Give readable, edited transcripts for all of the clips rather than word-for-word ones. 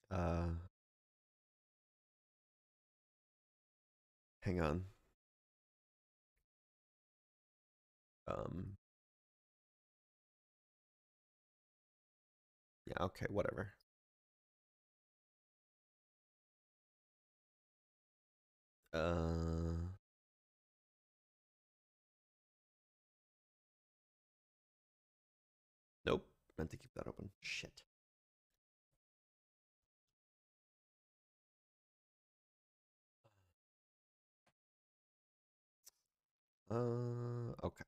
Uh, Hang on. Um, yeah, okay, whatever. Uh, nope. Meant to keep that open. Shit. Okay.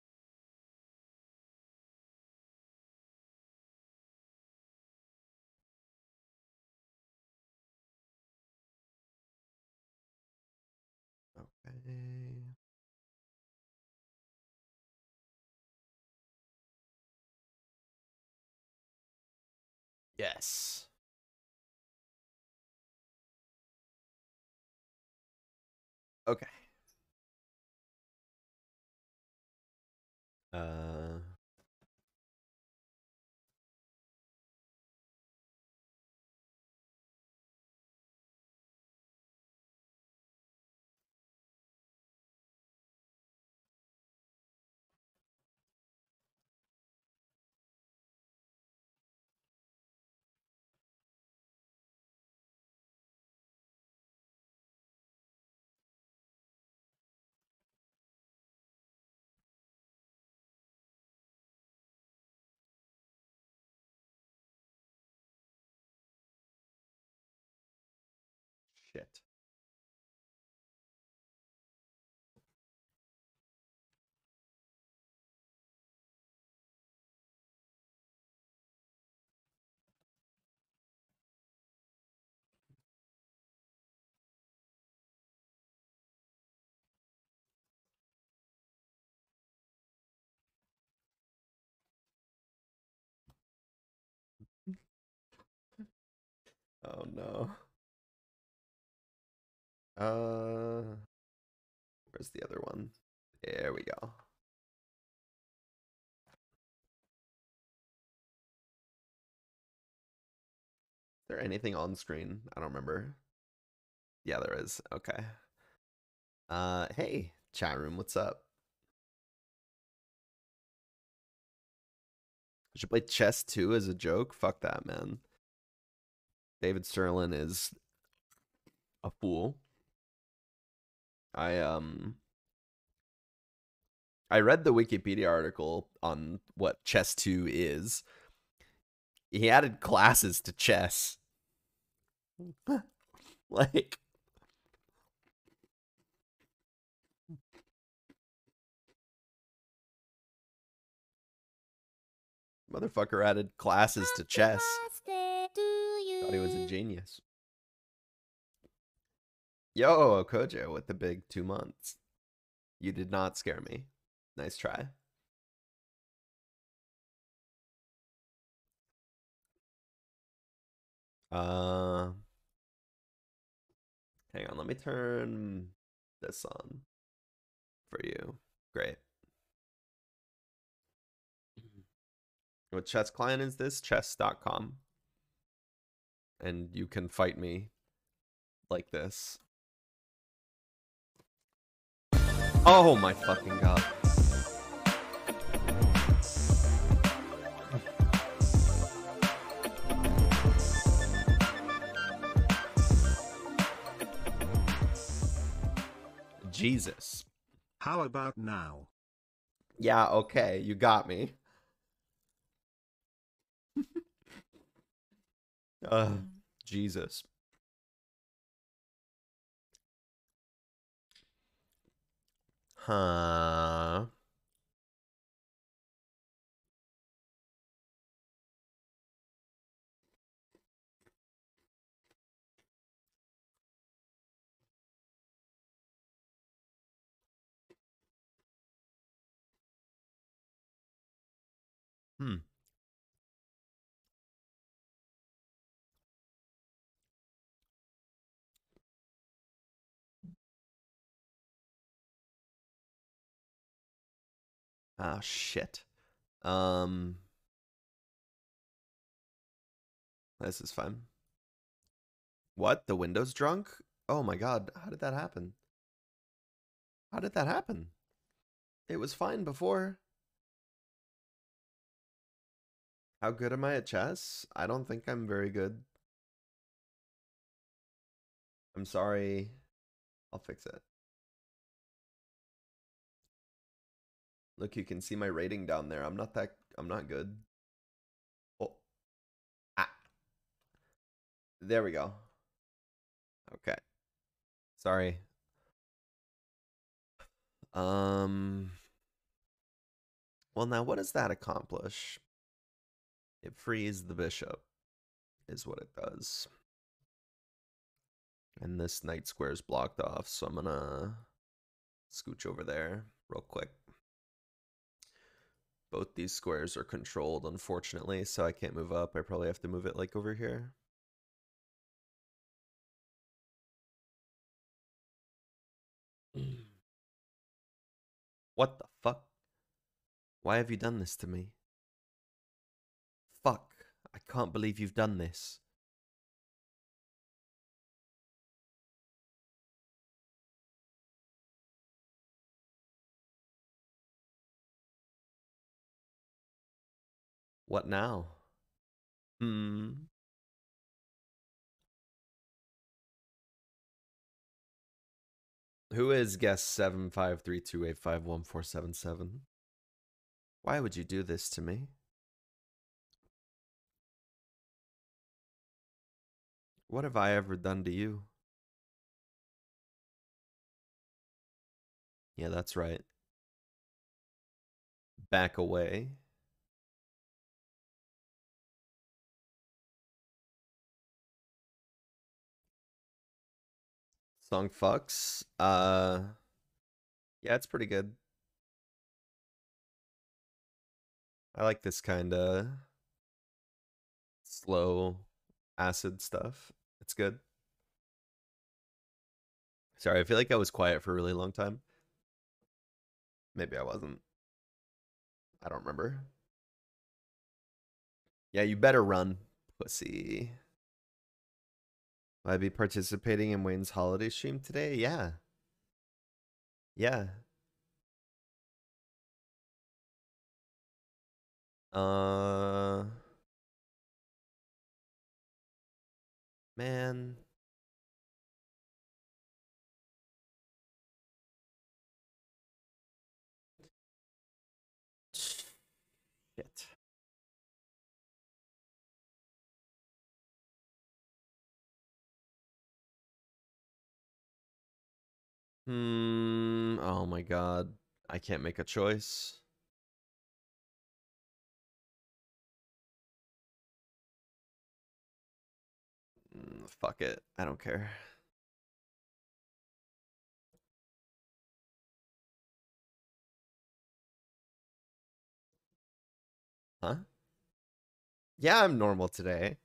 Okay. Yes. Okay. Uh, shit. Oh no. Uh, where's the other one? There we go. Is there anything on screen? I don't remember. Yeah, there is. Okay. Hey, chat room, what's up? I should play chess too as a joke. Fuck that, man. David Sterling is a fool. I um I read the Wikipedia article on what chess 2 is. He added classes to chess. Like motherfucker added classes to chess. Thought he was a genius. Yo, Kojo with the big 2 months. You did not scare me. Nice try. Uh, Hang on, let me turn this on for you. Great. What chess client is this? Chess.com. And you can fight me like this. Oh my fucking god. Jesus. How about now? Yeah, okay, you got me. Jesus. Huh. Hmm. Oh shit. Um this is fun. What? The window's drunk? Oh my god, how did that happen? How did that happen? It was fine before. How good am I at chess? I don't think I'm very good. I'm sorry. I'll fix it. Look, you can see my rating down there. I'm not good. Oh. Ah. There we go. Okay. Sorry. Well, now what does that accomplish? It frees the bishop, is what it does. And this knight square is blocked off, so I'm gonna scooch over there real quick. Both these squares are controlled, unfortunately, so I can't move up. I probably have to move it like over here. What the fuck? Why have you done this to me? Fuck. I can't believe you've done this. What now? Hmm. Who is guest 7532851477? Why would you do this to me? What have I ever done to you? Yeah, that's right. Back away. Song fucks. Yeah, it's pretty good. I like this kind of slow acid stuff. It's good. Sorry, I feel like I was quiet for a really long time. Maybe I wasn't. I don't remember. Yeah, you better run, pussy. Will I be participating in Wayne's holiday stream today? Yeah. Yeah. Uh, man. Shit. Oh my god. I can't make a choice. Fuck it. I don't care. Huh? Yeah, I'm normal today.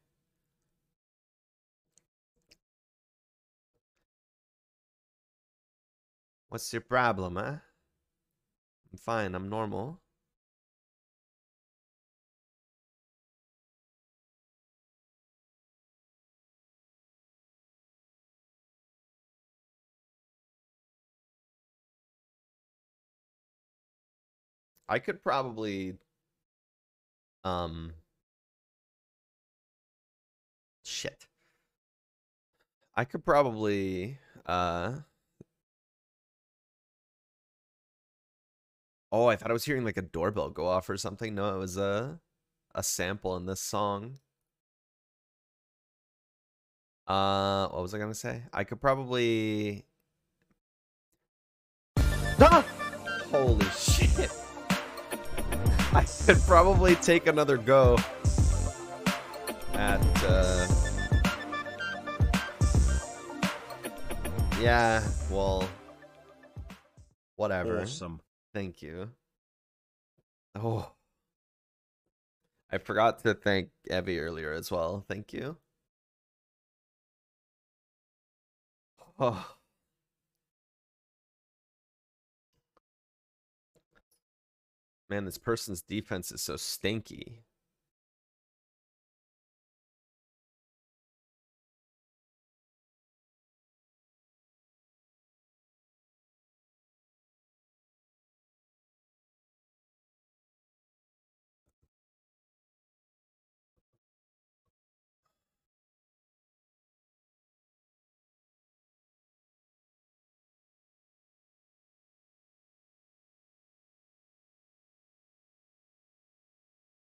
What's your problem, huh? I'm fine. I'm normal. I could probably shit. I could probably oh, I thought I was hearing like a doorbell go off or something. No, it was a sample in this song. What was I gonna say? I could probably ah! Holy shit. I could probably take another go at yeah, well, whatever. Awesome. Thank you. Oh, I forgot to thank Evie earlier as well. Thank you. Oh, man, this person's defense is so stinky.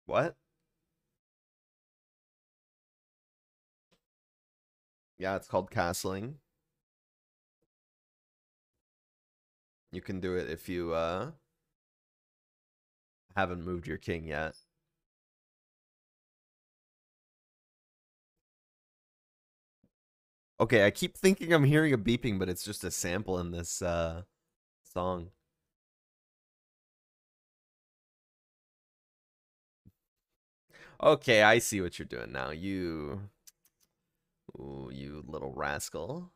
What? Yeah, it's called castling. You can do it if you haven't moved your king yet. Okay, I keep thinking I'm hearing a beeping, but it's just a sample in this song. Okay, I see what you're doing now. Ooh, you little rascal.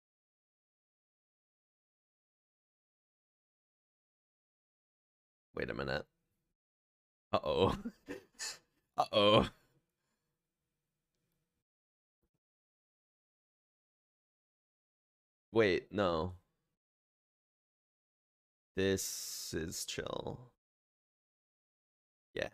Wait a minute. Uh-oh. Uh-oh. Wait, no. This is chill. Yeah.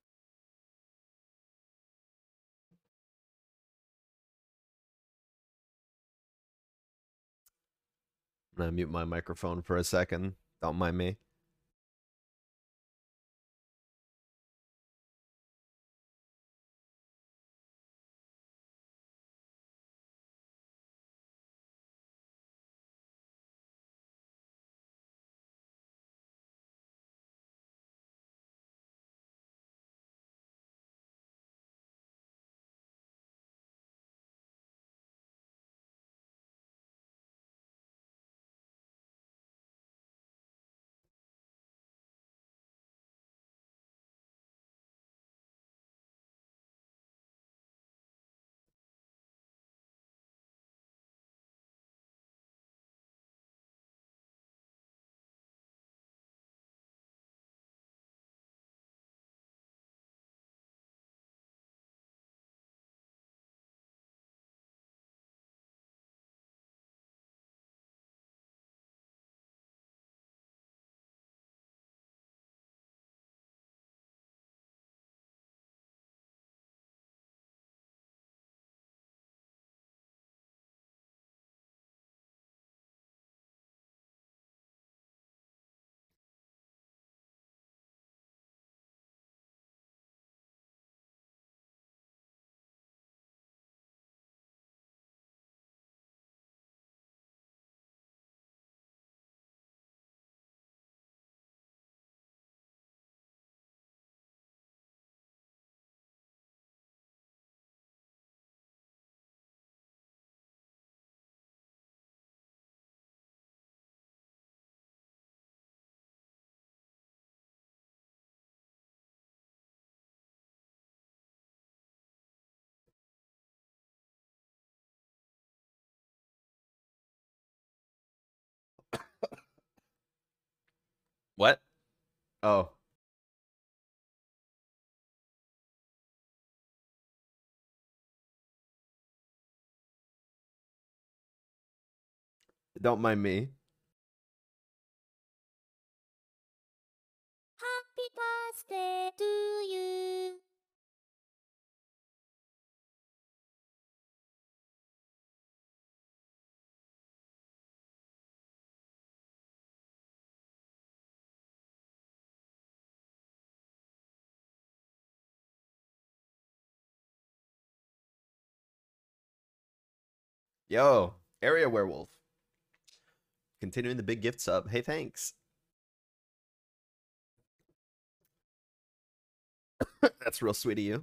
I'm gonna mute my microphone for a second. Don't mind me. What? Oh. Don't mind me. Happy birthday to you. Yo, area werewolf. Continuing the big gift sub. Hey, thanks. That's real sweet of you.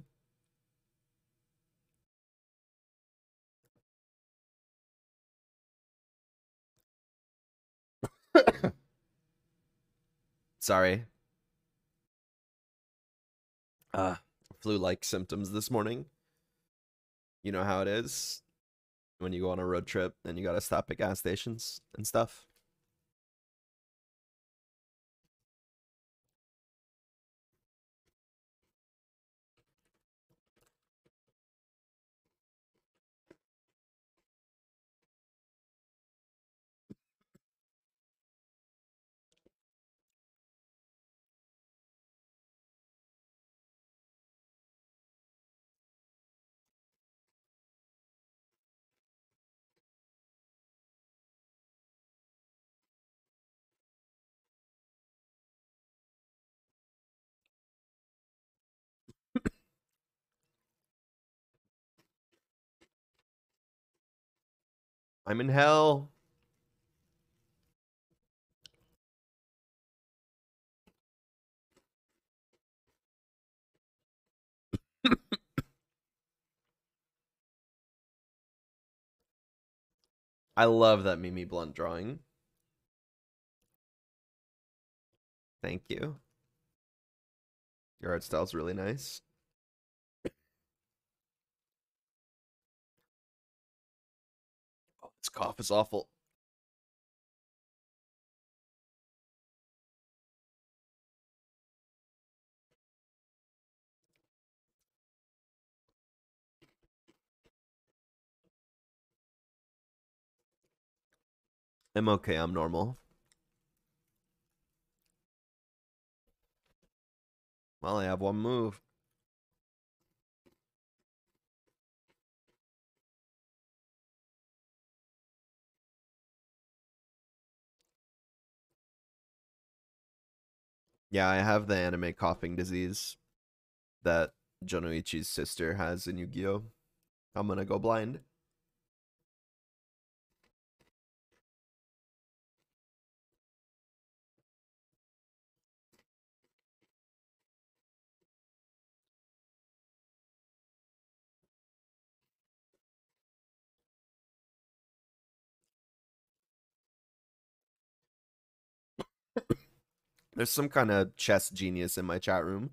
Sorry. Flu-like symptoms this morning. You know how it is when you go on a road trip and you gotta stop at gas stations and stuff. I'm in hell. I love that Mimi Blunt drawing. Thank you. Your art style's really nice. Oh, this cough is awful. I'm okay. I'm normal. Well, I have one move. Yeah, I have the anime coughing disease that Jonoichi's sister has in Yu-Gi-Oh! I'm gonna go blind. There's some kind of chess genius in my chat room.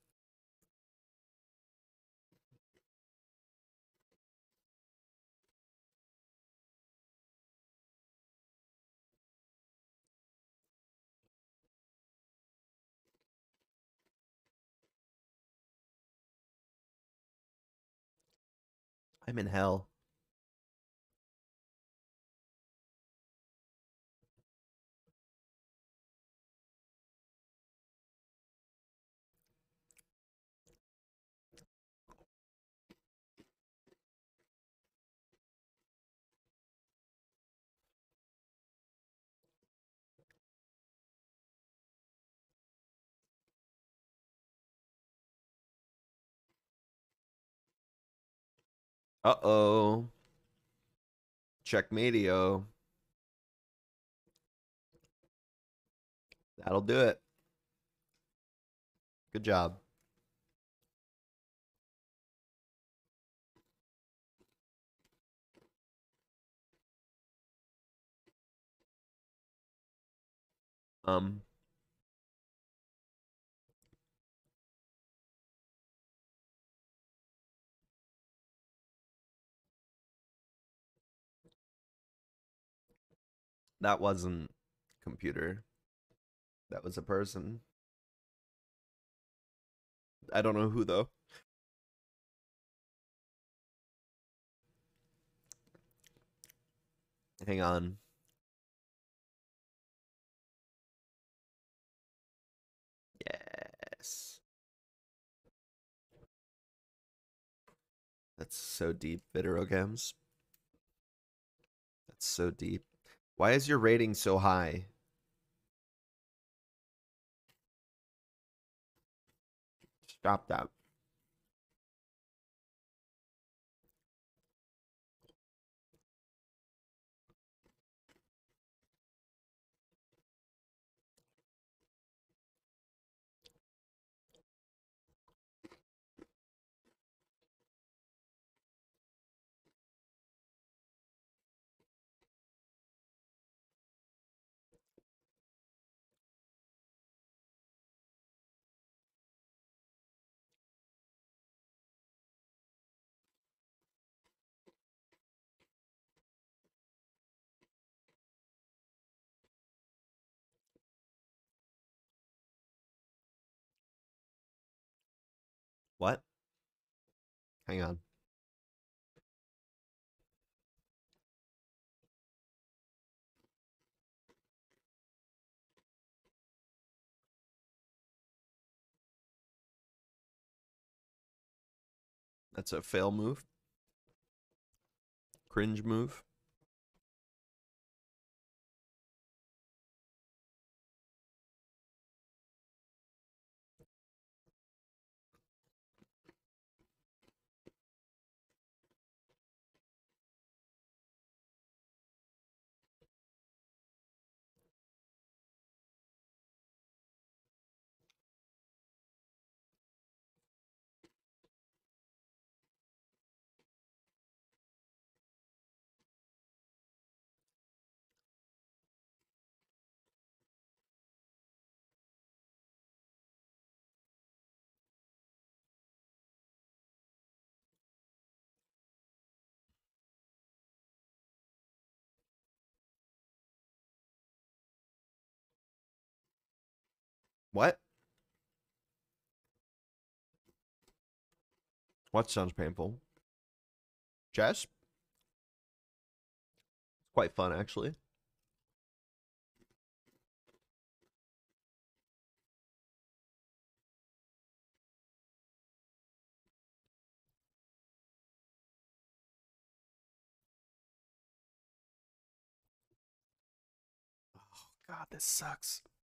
I'm in hell. Uh-oh. Checkmateo. That'll do it. Good job. Um, that wasn't computer. That was a person. I don't know who though. Hang on. Yes. That's so deep, Bitterogams. That's so deep. Why is your rating so high? Stop that. What? Hang on. That's a fail move. Cringe move. What? What sounds painful? Chess? Quite fun, actually. Oh, God, this sucks.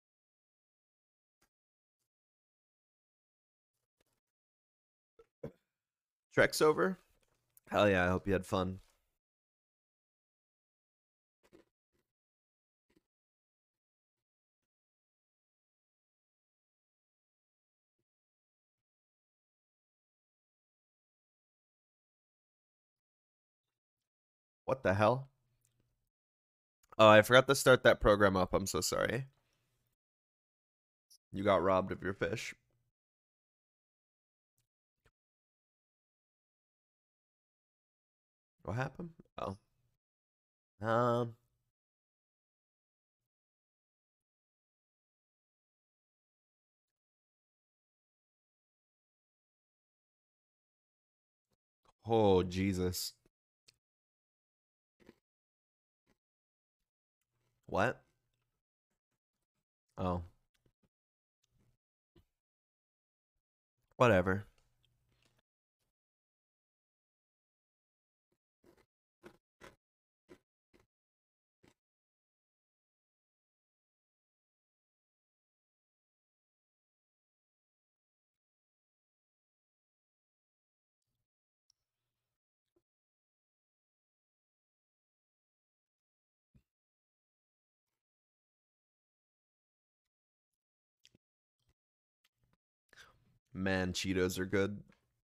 Trek's over? Hell yeah, I hope you had fun. What the hell? Oh, I forgot to start that program up. I'm so sorry. You got robbed of your fish. What happened? Oh. Um. Oh, Jesus. What? Oh. Whatever. Man, Cheetos are good.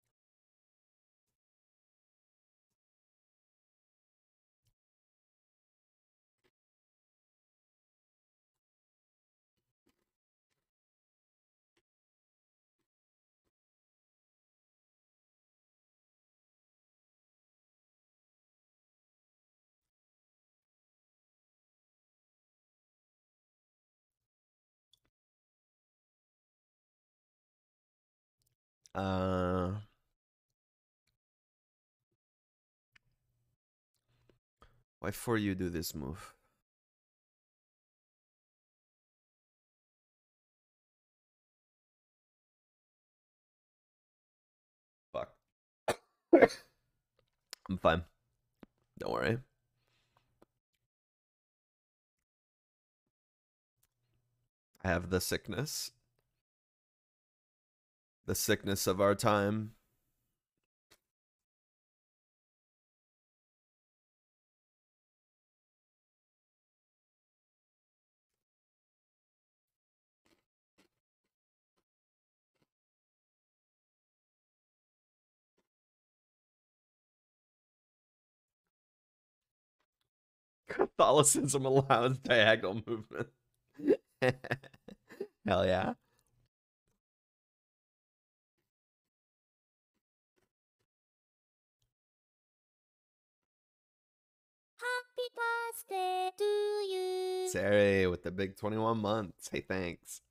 Uh, why for you do this move? Fuck. I'm fine. Don't worry. I have the sickness. The sickness of our time. Catholicism allows diagonal movement. Hell yeah. Happy birthday to you. Sari with the big 21 months. Hey, thanks.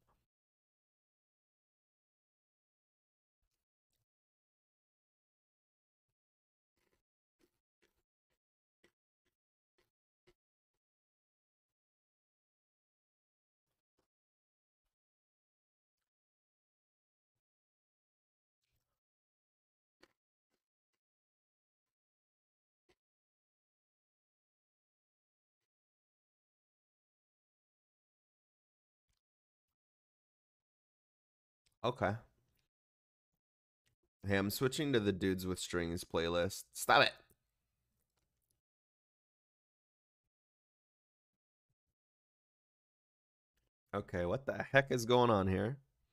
Okay. Hey, I'm switching to the Dudes with Strings playlist. Stop it. Okay, what the heck is going on here?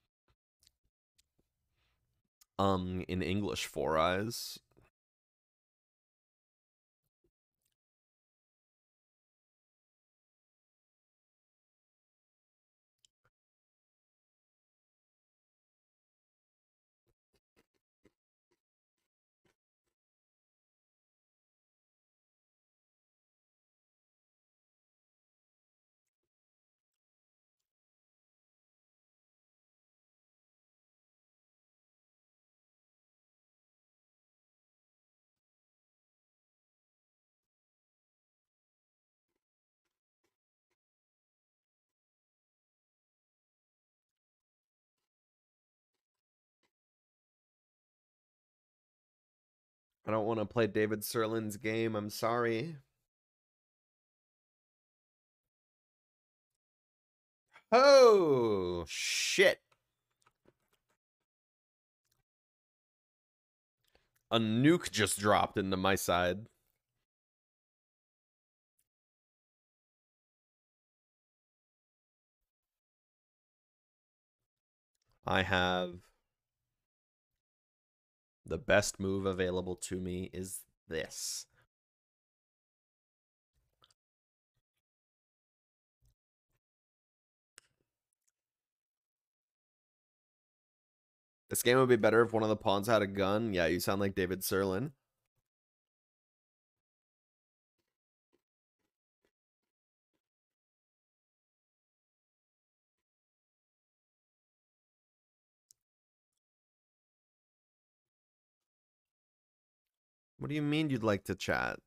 In English, Four Eyes. I don't want to play David Serlin's game. I'm sorry. Oh, shit. A nuke just dropped into my side. I have the best move available to me is this. This game would be better if one of the pawns had a gun. Yeah, you sound like David Serlin. What do you mean you'd like to chat?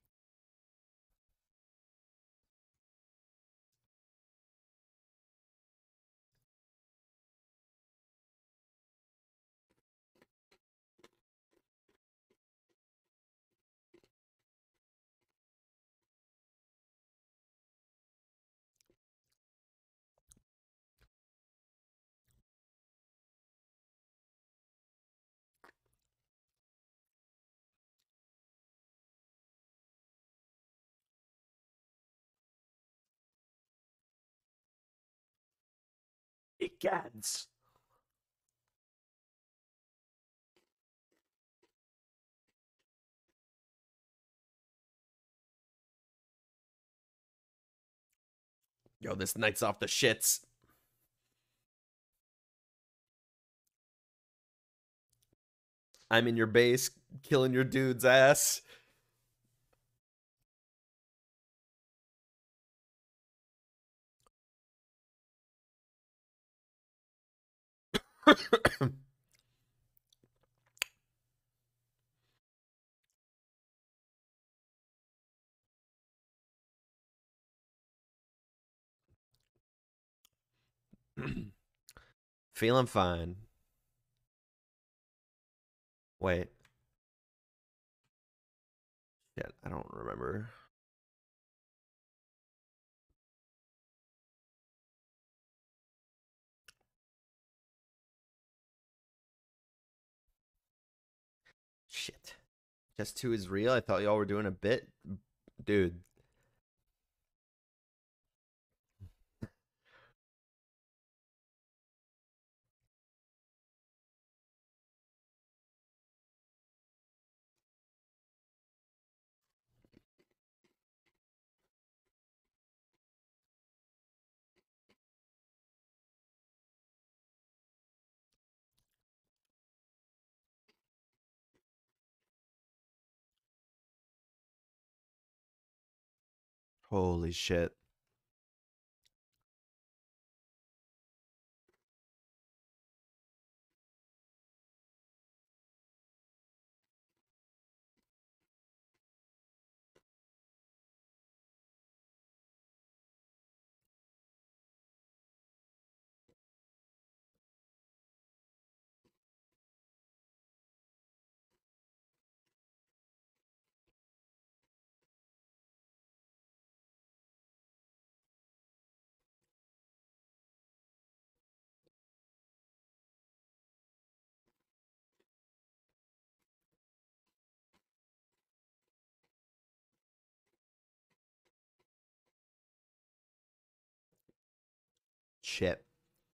It gets. Yo, this night's off the shits. I'm in your base, killing your dude's ass. Feeling fine. Wait. Shit, I don't remember. Shit. Just 2 is real? I thought y'all were doing a bit. Dude. Holy shit. Shit.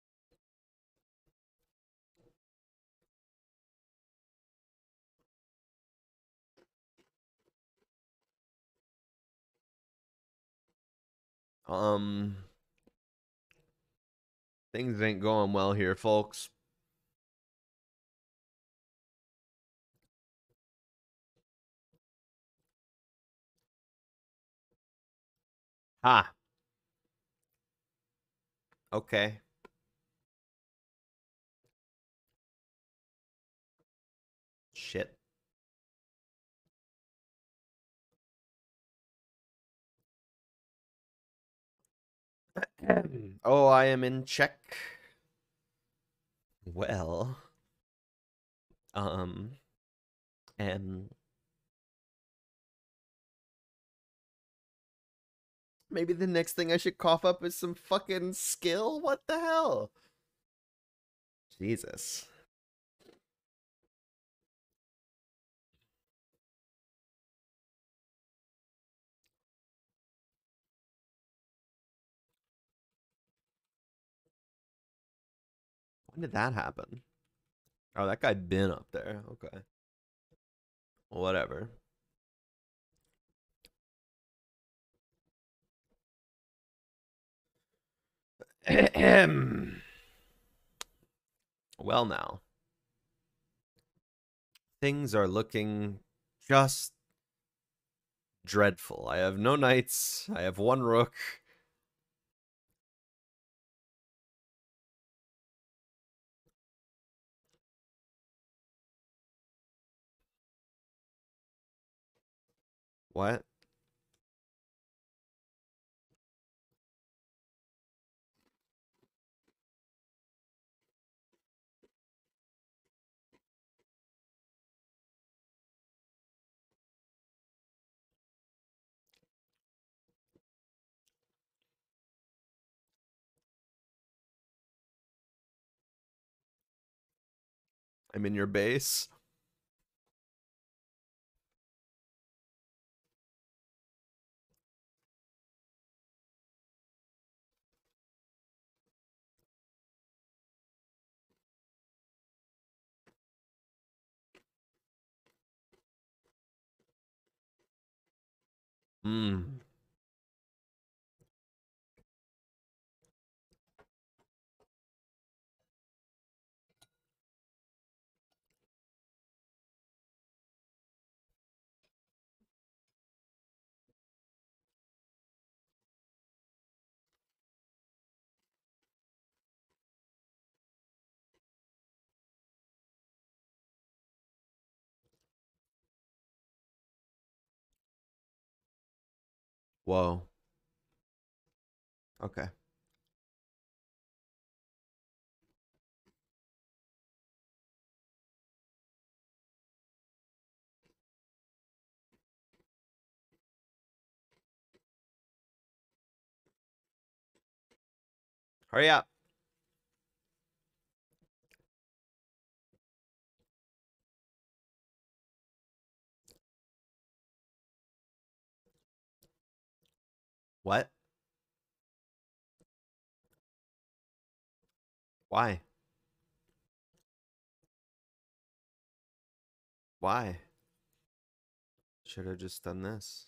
Things ain't going well here, folks. Ha. Okay. Shit. Oh, I am in check. Well, and Maybe the next thing I should cough up is some fucking skill? What the hell? Jesus. When did that happen? Oh, that guy'd been up there. Okay. Whatever. Well, now. Things are looking just dreadful. I have no knights. I have one rook. What? I'm in your base. Hmm. Whoa. Okay. Hurry up. What? Why? Why? Should have just done this.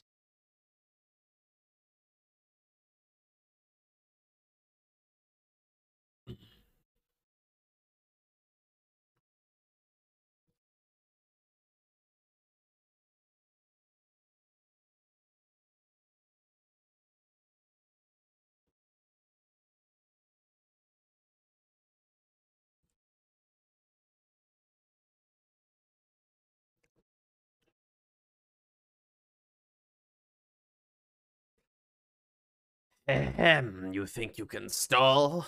Ahem, you think you can stall?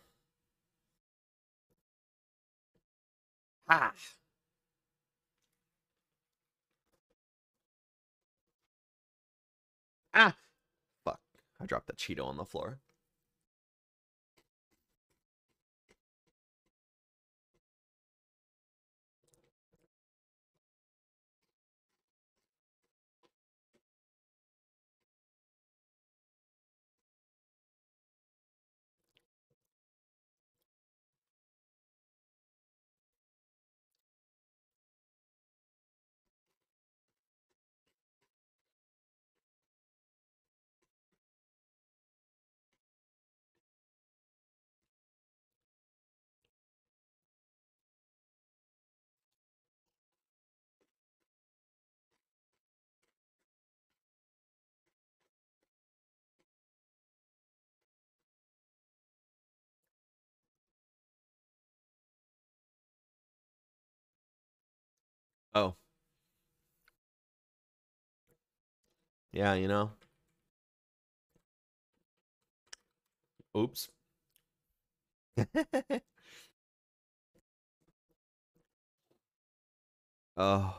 Ha! Ah! Fuck. I dropped that Cheeto on the floor. Oh. Yeah, you know. Oops. Oh.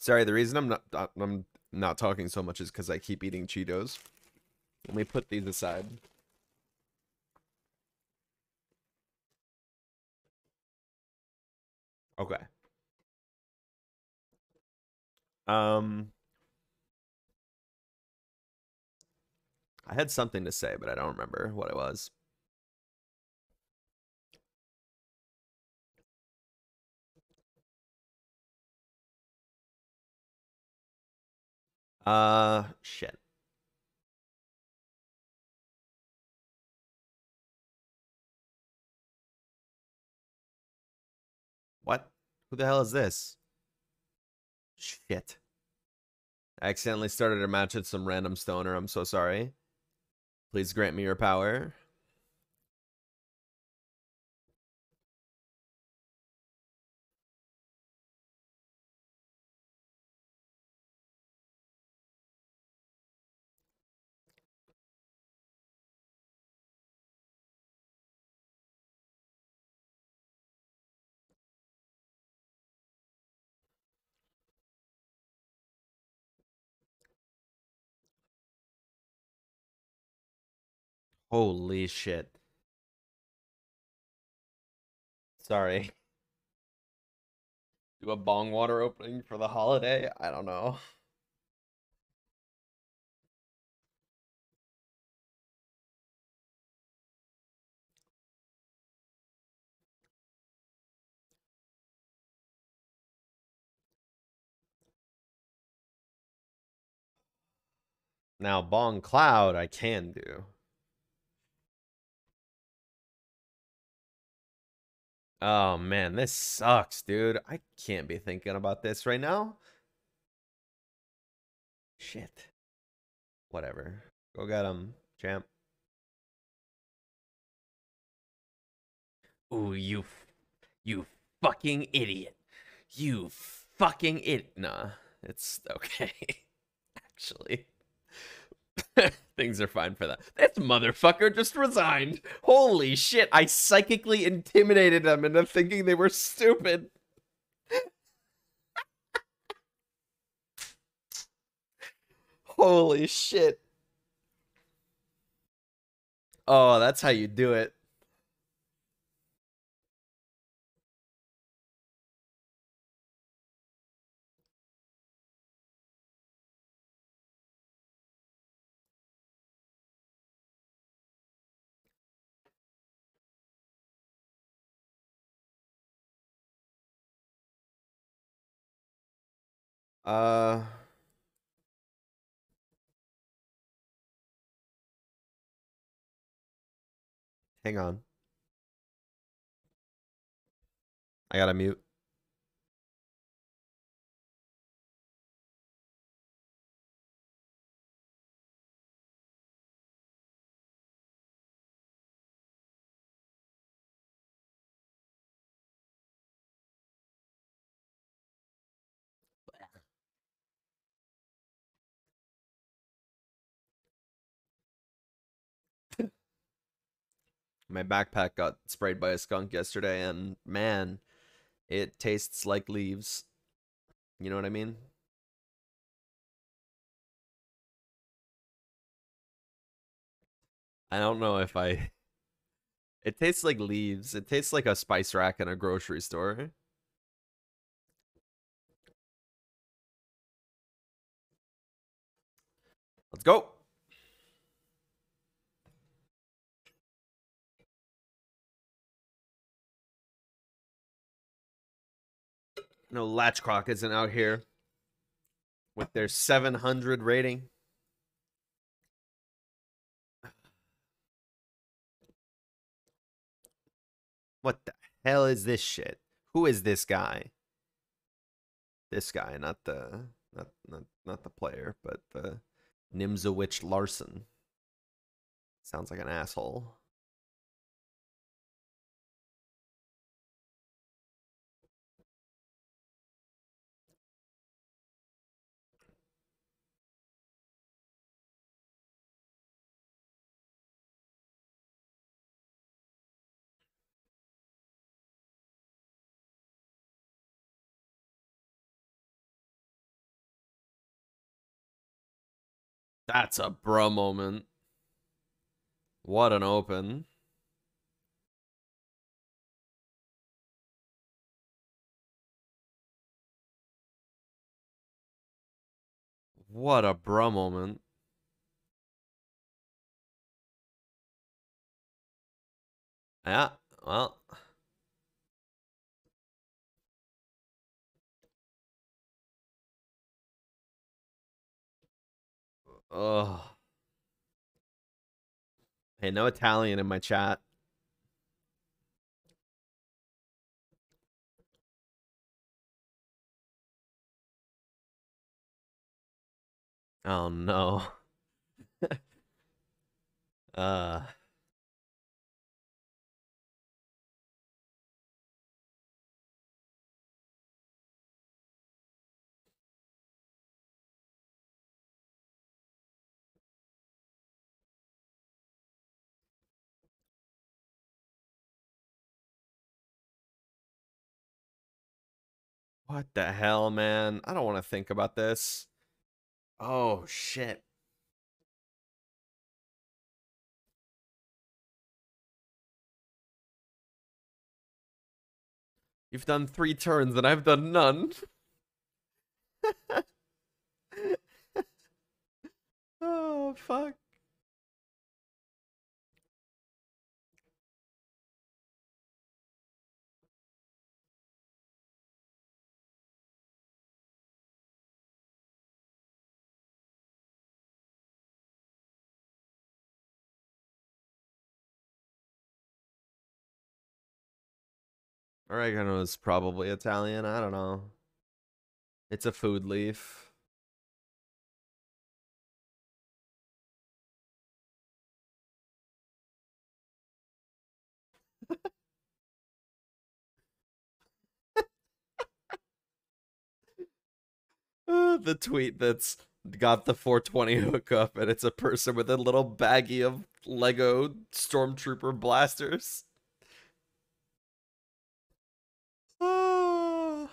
Sorry, the reason I'm not talking so much is because I keep eating Cheetos. Let me put these aside. Okay. Um, I had something to say, but I don't remember what it was. Shit. What? Who the hell is this? Shit. I accidentally started a match with some random stoner. I'm so sorry. Please grant me your power. Holy shit. Sorry. Do a bong water opening for the holiday? I don't know. Now, bong cloud I can do. Oh man, this sucks, dude. I can't be thinking about this right now. Shit. Whatever. Go get him, champ. Ooh, you fucking idiot. You fucking idiot. Nah, it's okay. Actually, things are fine for that. This motherfucker just resigned. Holy shit, I psychically intimidated them into thinking they were stupid. Holy shit. Oh, that's how you do it. Uh, Hang on. I gotta mute. My backpack got sprayed by a skunk yesterday, and man, it tastes like leaves. You know what I mean? I don't know if I. It tastes like leaves. It tastes like a spice rack in a grocery store. Let's go. No, Latchcrock isn't out here with their 700 rating. What the hell is this shit? Who is this guy? This guy, not the player, but the Nimzowitsch Larson. Sounds like an asshole. That's a bro moment. What an open. What a bro moment. Yeah, well. Ugh. Hey, no Italian in my chat. Oh no. uh what the hell, man? I don't want to think about this. Oh shit. You've done 3 turns and I've done none. Oh fuck. Oregano is probably Italian. I don't know. It's a food leaf. The tweet that's got the 420 hookup, and it's a person with a little baggie of Lego Stormtrooper blasters. Oh,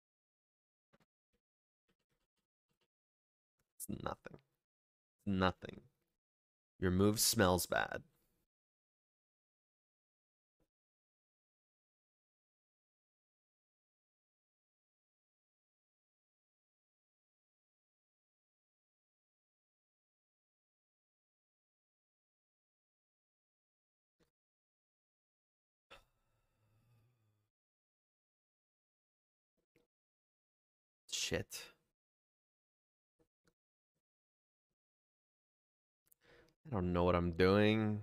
it's nothing. Nothing. Your move smells bad. Shit. I don't know what I'm doing.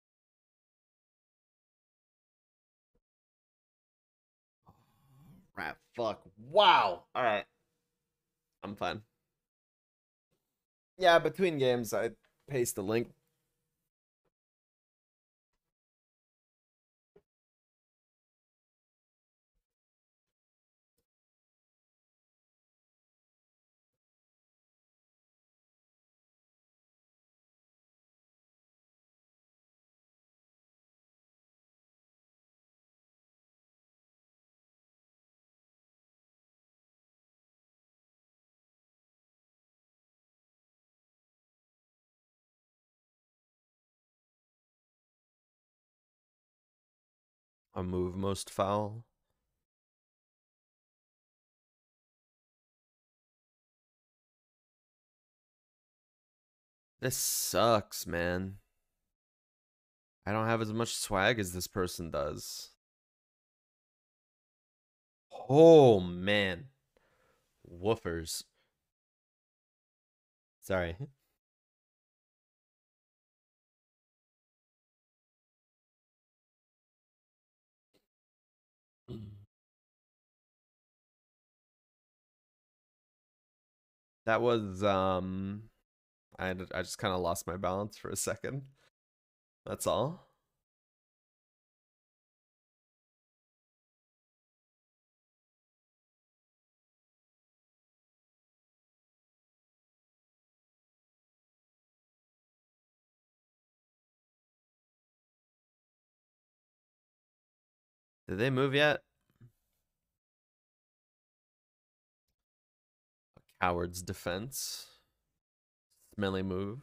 Rat fuck. Wow. All right. I'm fine. Yeah, between games, I paste the link. A move most foul. This sucks, man. I don't have as much swag as this person does. Oh, man. Woofers. Sorry. That was I just kind of lost my balance for a second. That's all. Did they move yet? A coward's defense. melee move.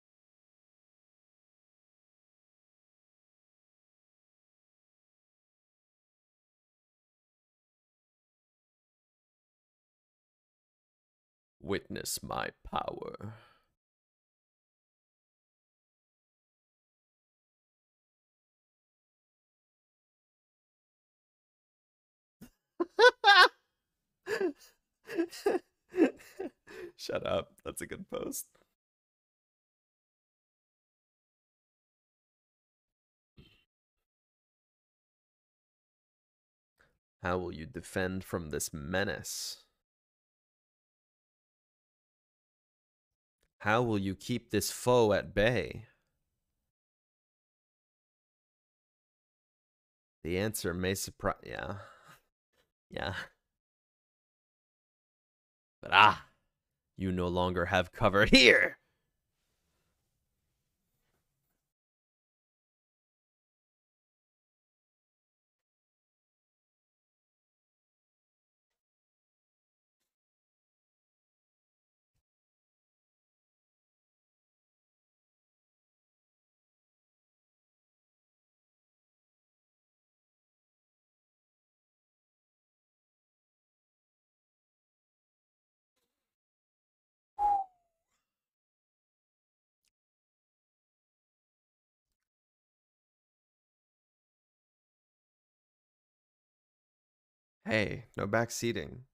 Witness my power. Shut up. That's a good post. How will you defend from this menace? How will you keep this foe at bay? The answer may surprise. Yeah. Yeah. But you no longer have cover here. Hey, no backseating.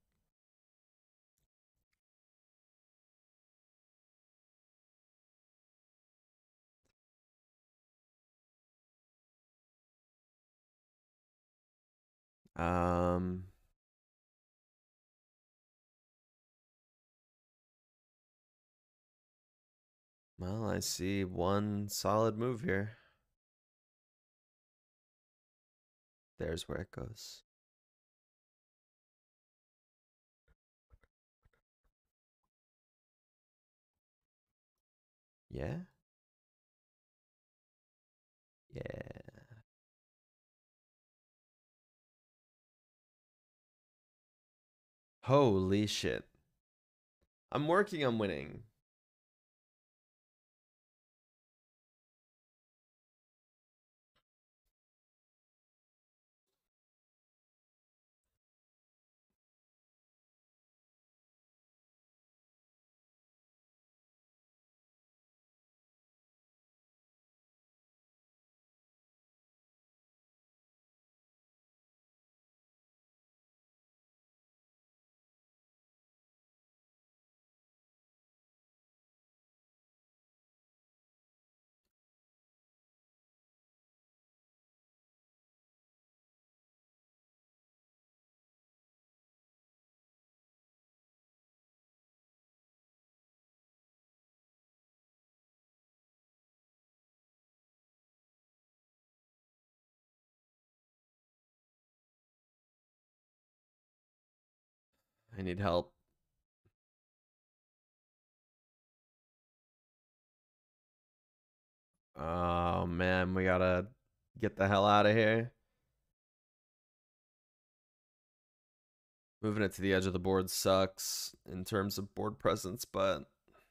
Well, I see one solid move here. There's where it goes. Yeah? Yeah. Holy shit. I'm working on winning. I need help. Oh man, we gotta get the hell out of here. Moving it to the edge of the board sucks in terms of board presence, but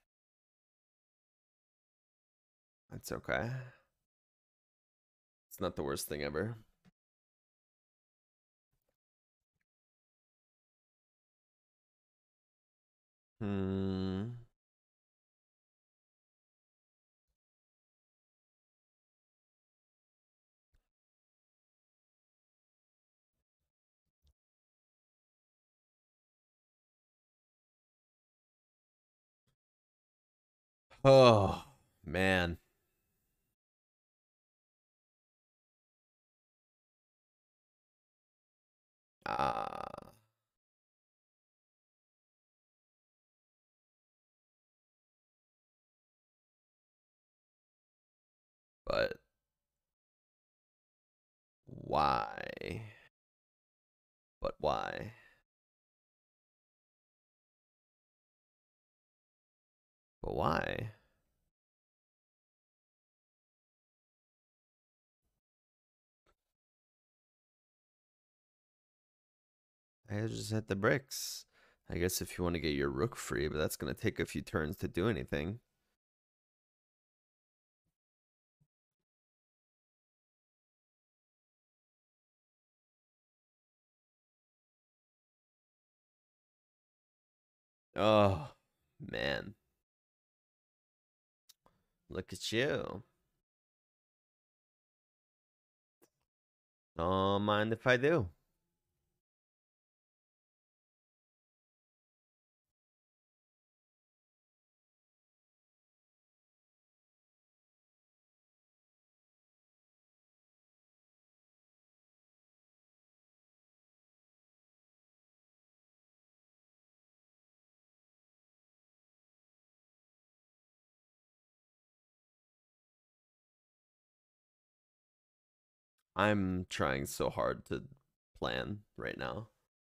that's okay. It's not the worst thing ever. Hmm. Oh, man. Ah. But why? But why? But why? I just hit the bricks. I guess if you want to get your rook free, but that's going to take a few turns to do anything. Oh, man. Look at you. Don't mind if I do. I'm trying so hard to plan right now.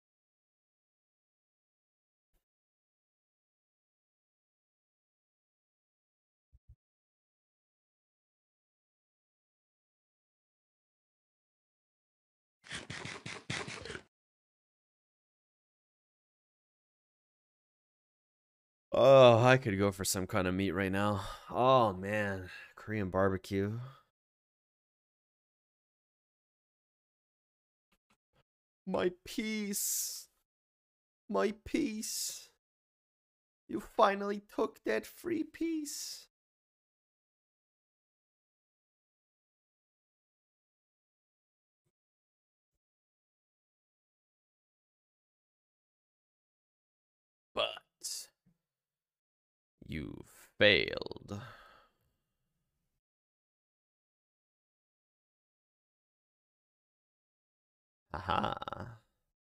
Oh, I could go for some kind of meat right now. Oh, man. Korean barbecue. My piece. My piece. You finally took that free piece. But you failed. Aha.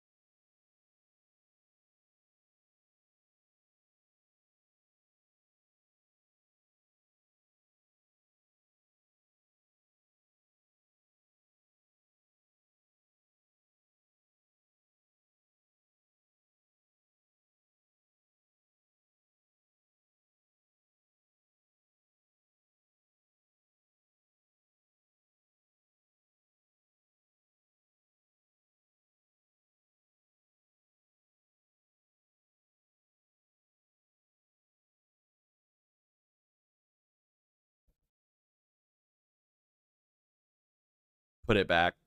Put it back.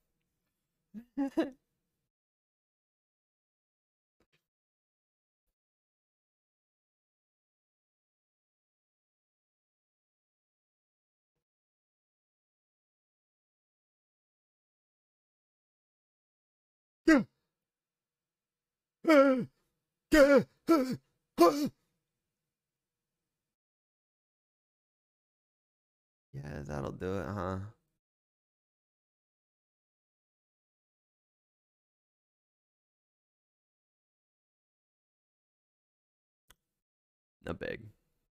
Yeah, that'll do it, huh? Not big.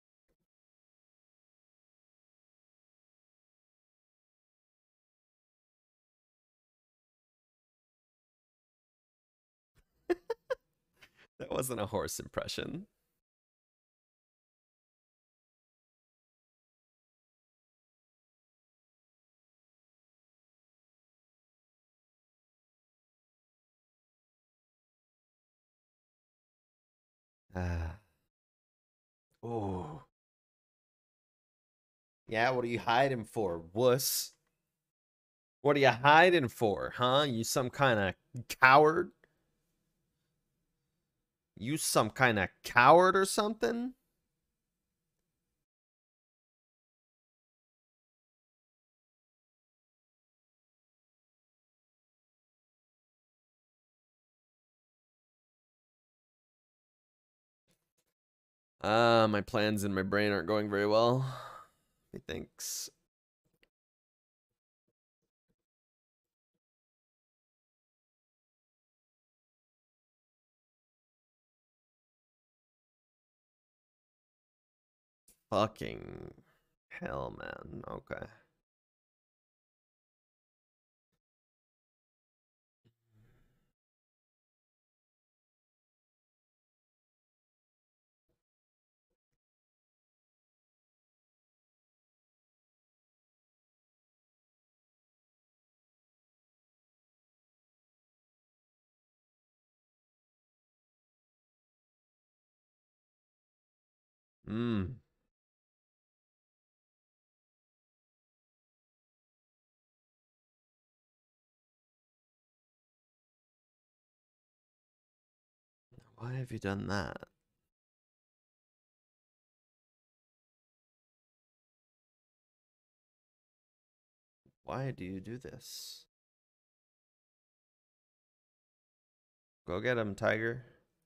That wasn't a horse impression. Ah. Oh. Yeah, what are you hiding for, wuss? What are you hiding for, huh? You some kind of coward? You some kind of coward or something? My plans in my brain aren't going very well. Methinks. Fucking hell, man. Okay. Hmm. Why have you done that? Why do you do this? Go get him, Tiger.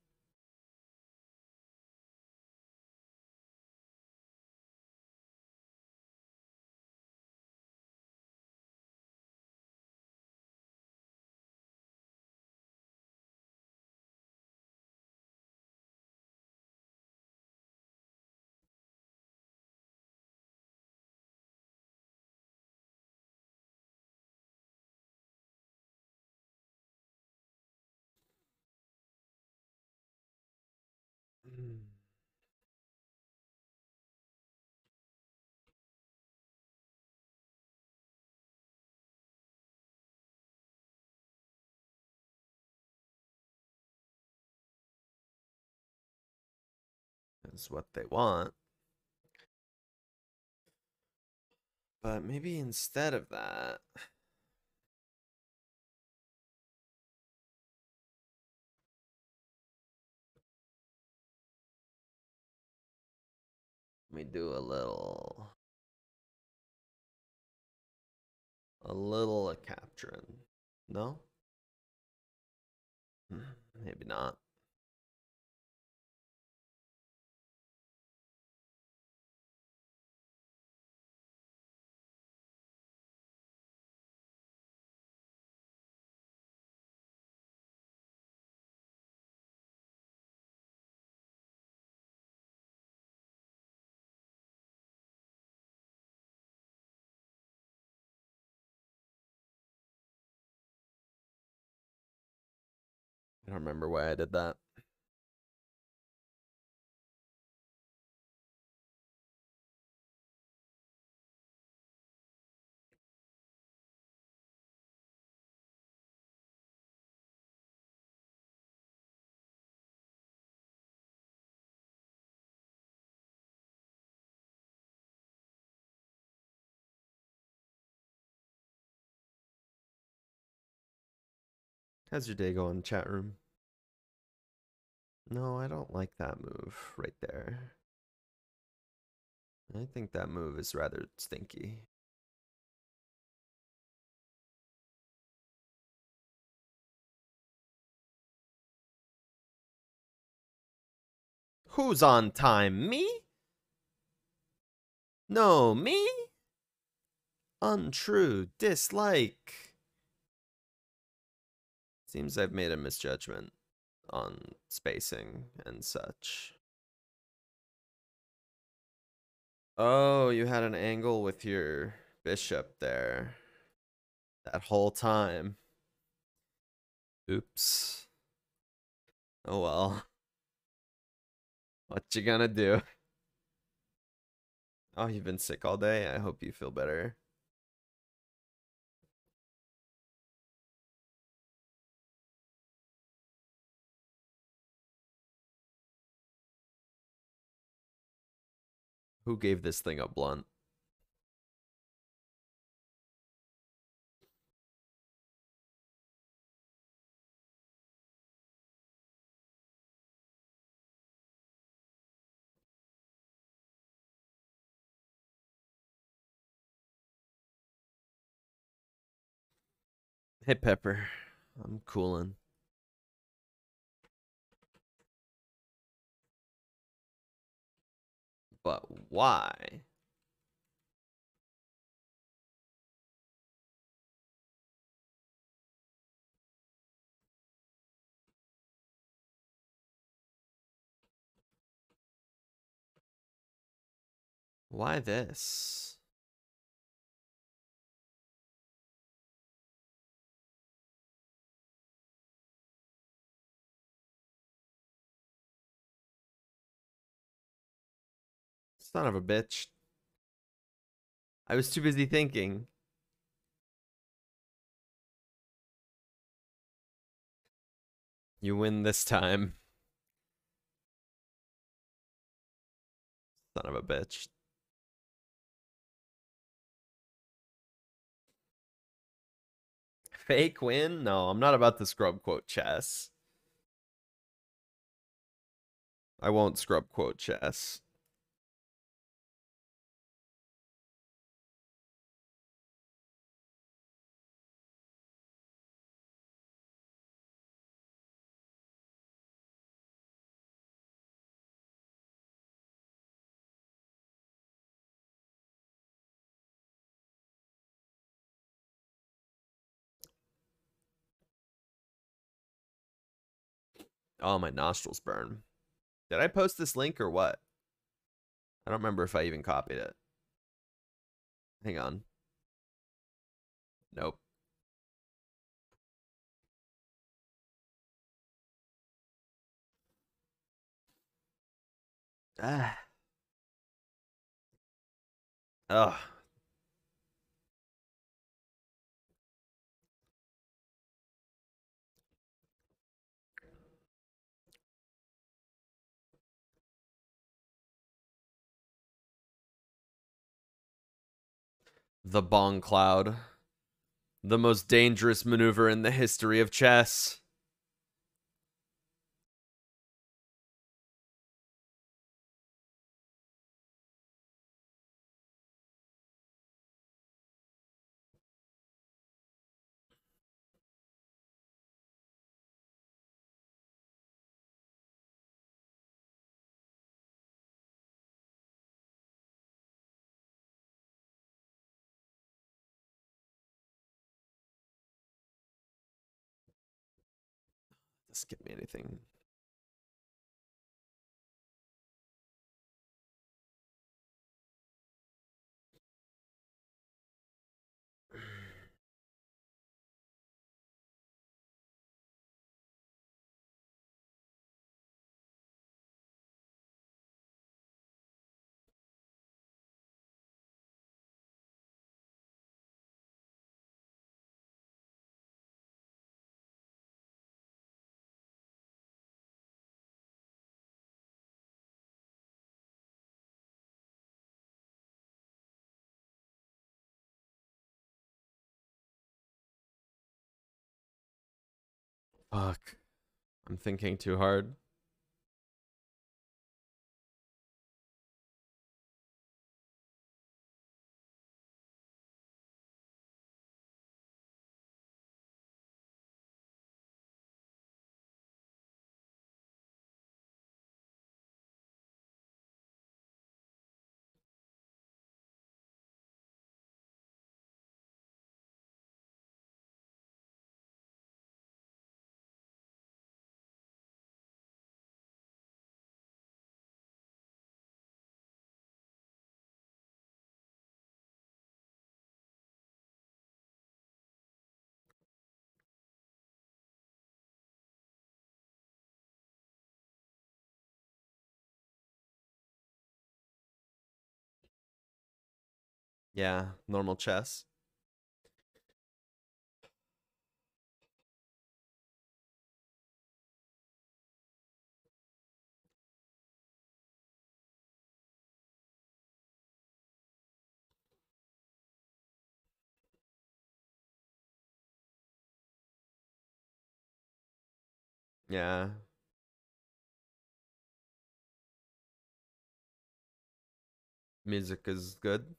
That's what they want. But maybe instead of that, we do a little capturing. No? Maybe not. I don't remember why I did that. How's your day going, chat room? No, I don't like that move right there. I think that move is rather stinky. Who's on time? Me? No, me? Untrue. Dislike. Seems I've made a misjudgment on spacing and such. Oh, you had an angle with your bishop there that whole time. Oops. Oh well. What you gonna do? Oh, you've been sick all day? I hope you feel better. Who gave this thing a blunt? Hey, Pepper. I'm cooling. But why? Why this? Son of a bitch. I was too busy thinking. You win this time. Son of a bitch. Fake win? No, I'm not about to scrub quote chess. I won't scrub quote chess. Oh, my nostrils burn. Did I post this link or what? I don't remember if I even copied it. Hang on. Nope. Ah. Ugh. The Bong Cloud. The most dangerous maneuver in the history of chess. Doesn't give me anything. Fuck. I'm thinking too hard. Yeah, normal chess. Yeah. Music is good.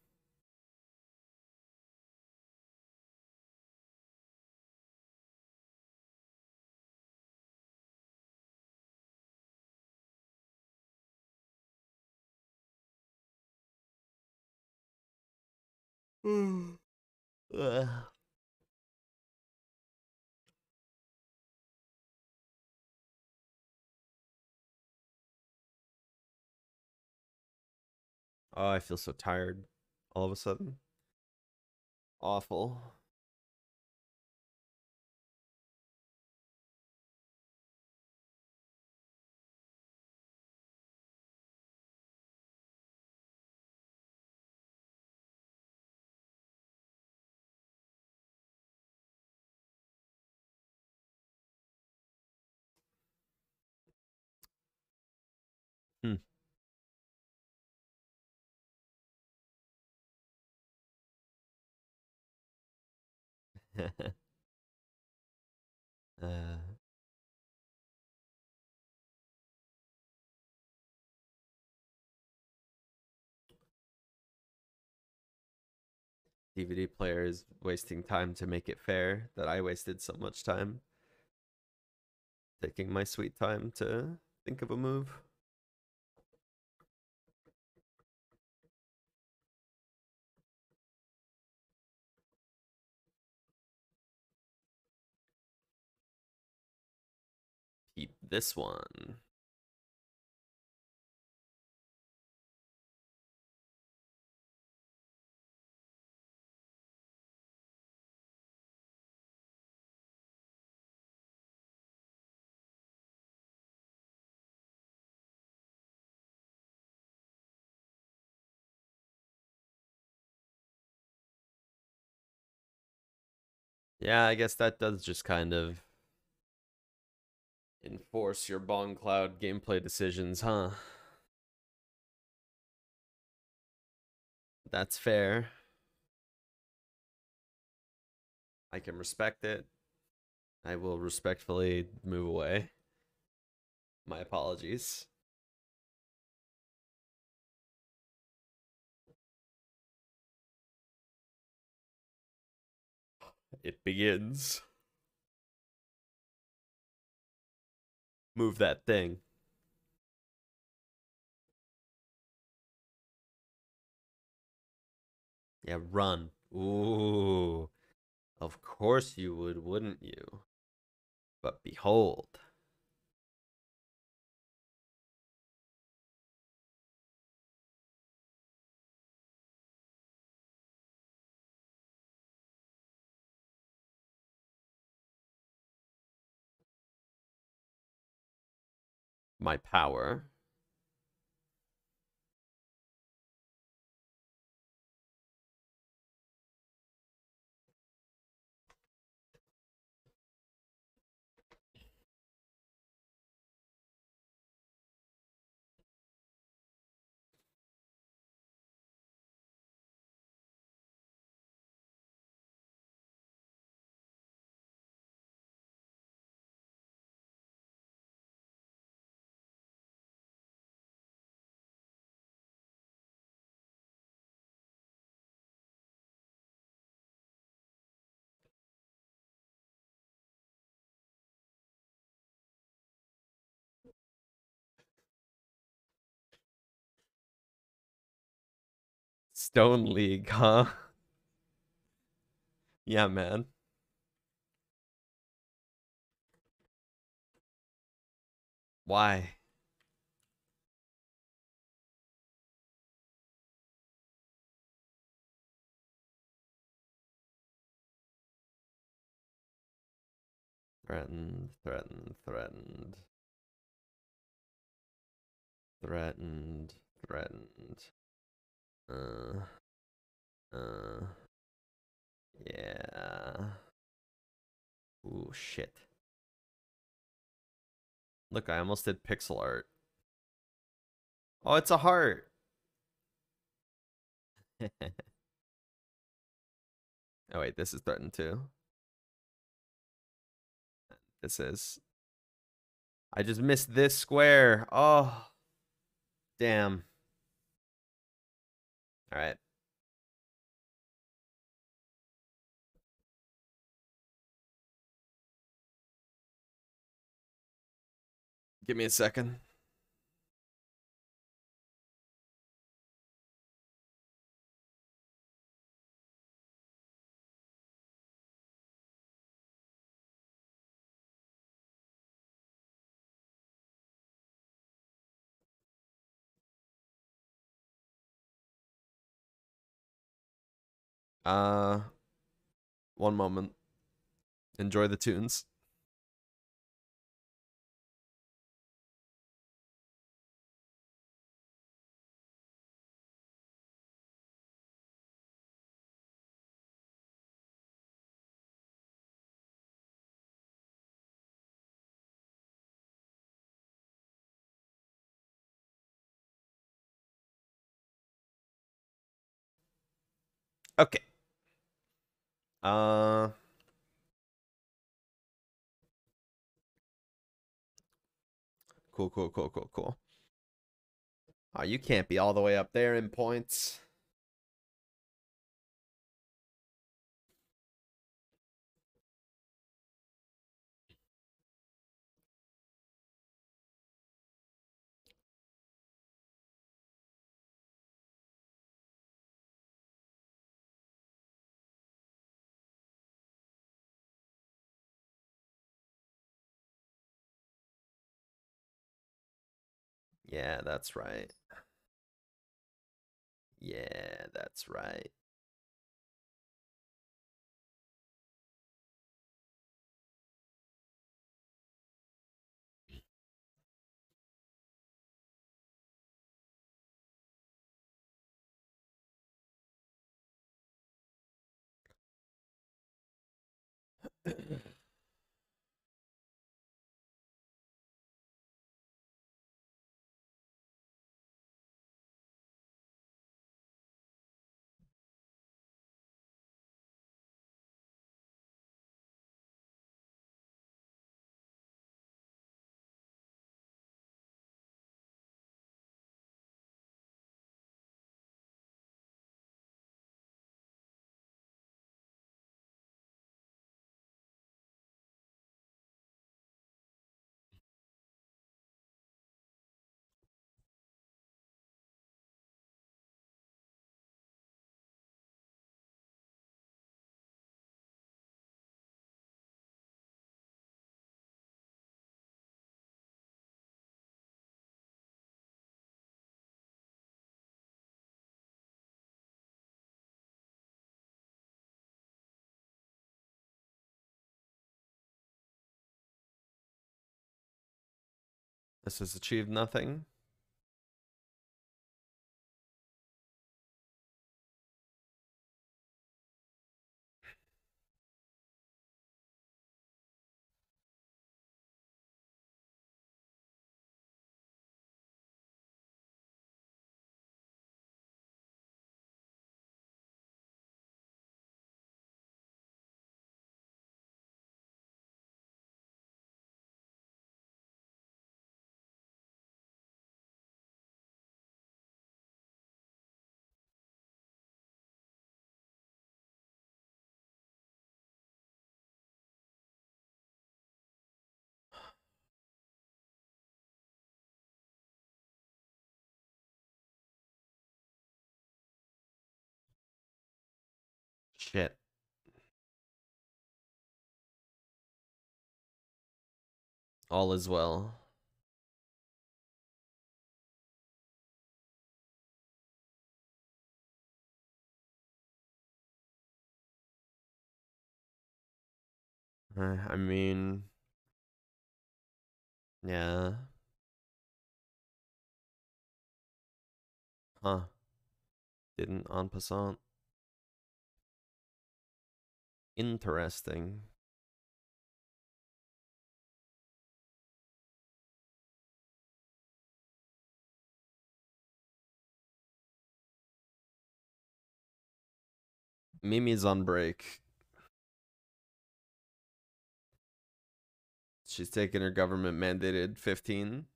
Ugh. Oh, I feel so tired all of a sudden. Awful. Hmm. uh, DVD player is wasting time to make it fair that I wasted so much time taking my sweet time to think of a move. Peep. this one. Yeah, I guess that does just kind of enforce your Bong Cloud gameplay decisions, huh? That's fair. I can respect it. I will respectfully move away. My apologies. It begins. Move that thing. Yeah, run. Ooh. Of course you would, wouldn't you? But behold. My power. Stone League, huh? Yeah, man. Why? Threatened, threatened, threatened. Threatened, threatened. Uh, yeah. Ooh, shit. Look, I almost did pixel art. Oh, it's a heart. Oh, wait, this is threatened too. This is. I just missed this square. Oh, damn. All right. Give me a second. Uh, one moment. Enjoy the tunes. Okay. Uh, cool, cool, cool, cool, cool. Oh, you can't be all the way up there in points. Yeah, that's right. Yeah, that's right. This has achieved nothing. Shit. All is well. I mean, yeah. Huh. Didn't en passant. Interesting. Mimi's on break. She's taking her government mandated 15.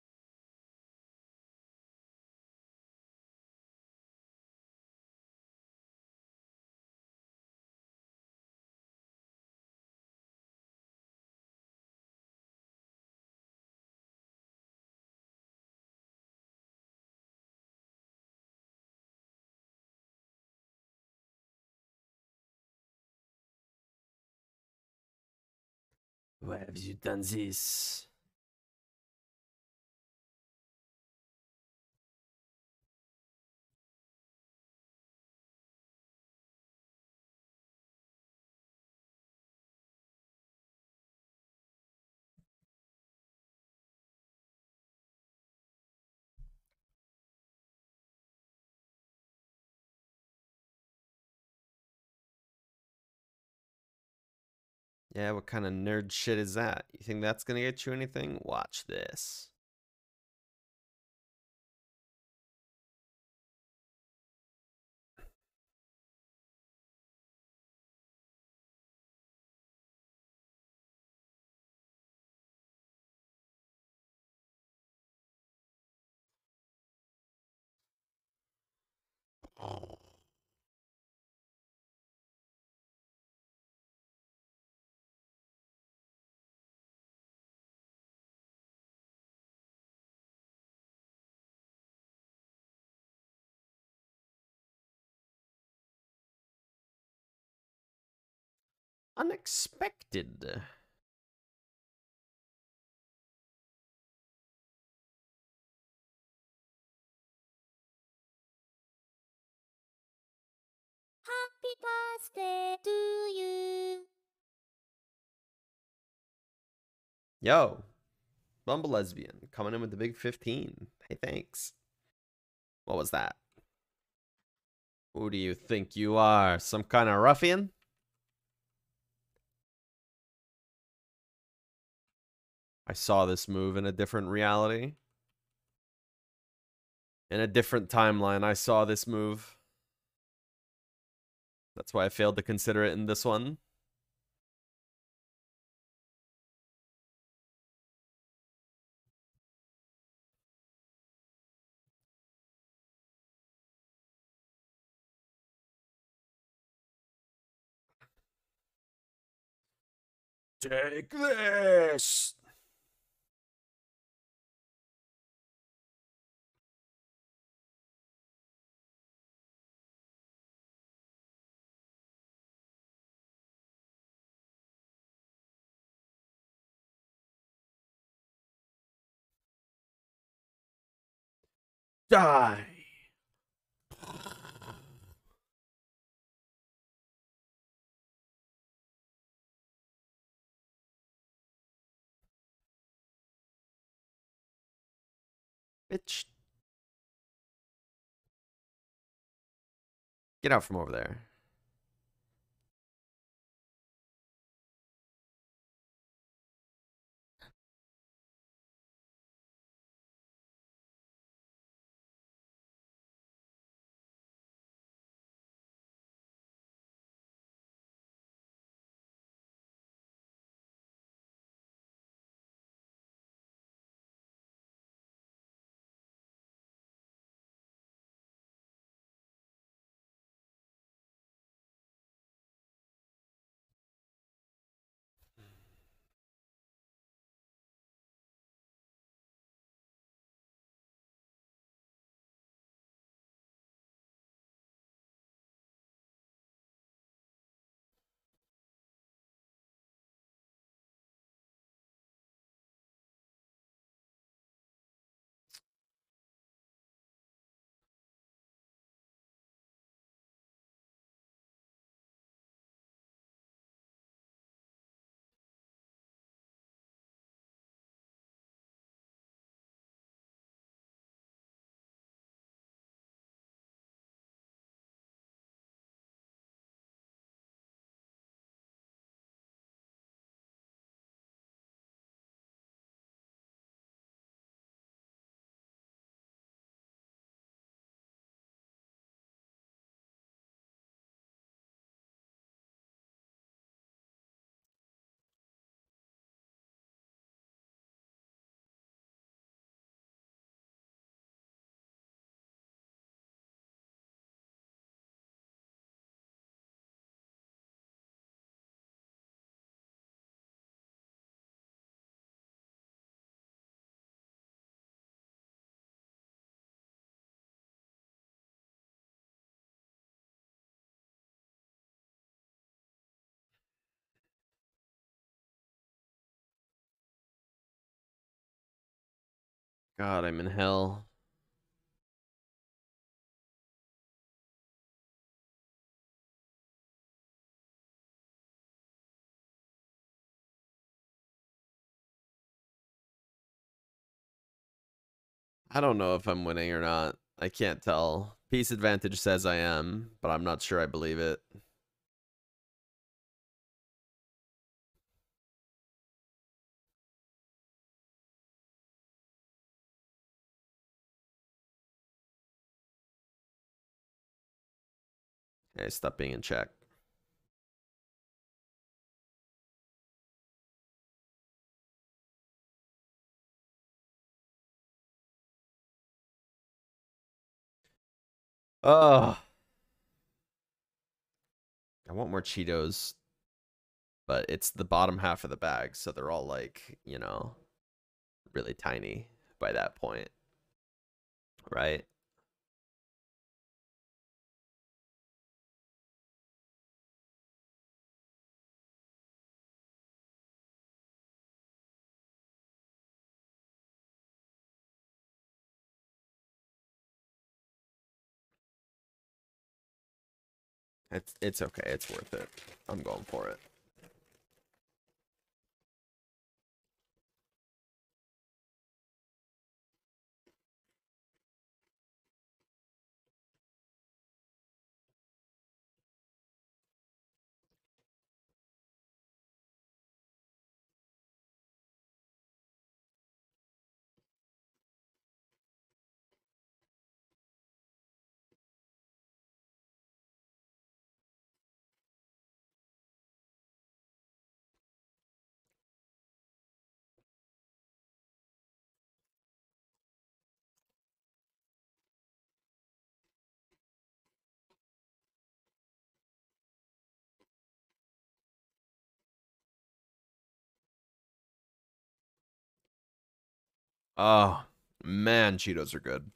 Why have you done this? Yeah, what kind of nerd shit is that? You think that's gonna get you anything? Watch this. Unexpected. Happy birthday to you. Yo, Bumble Lesbian coming in with the big 15. Hey, thanks. What was that? Who do you think you are? Some kind of ruffian? I saw this move in a different reality. In a different timeline, I saw this move. That's why I failed to consider it in this one. Take this! Die! Bitch. Get out from over there. God, I'm in hell. I don't know if I'm winning or not. I can't tell. Peace Advantage says I am, but I'm not sure I believe it. Hey, stop being in check. Oh, I want more Cheetos, but it's the bottom half of the bag, so they're all like, you know, really tiny by that point, right? It's okay. It's worth it. I'm going for it. Oh, man, Cheetos are good.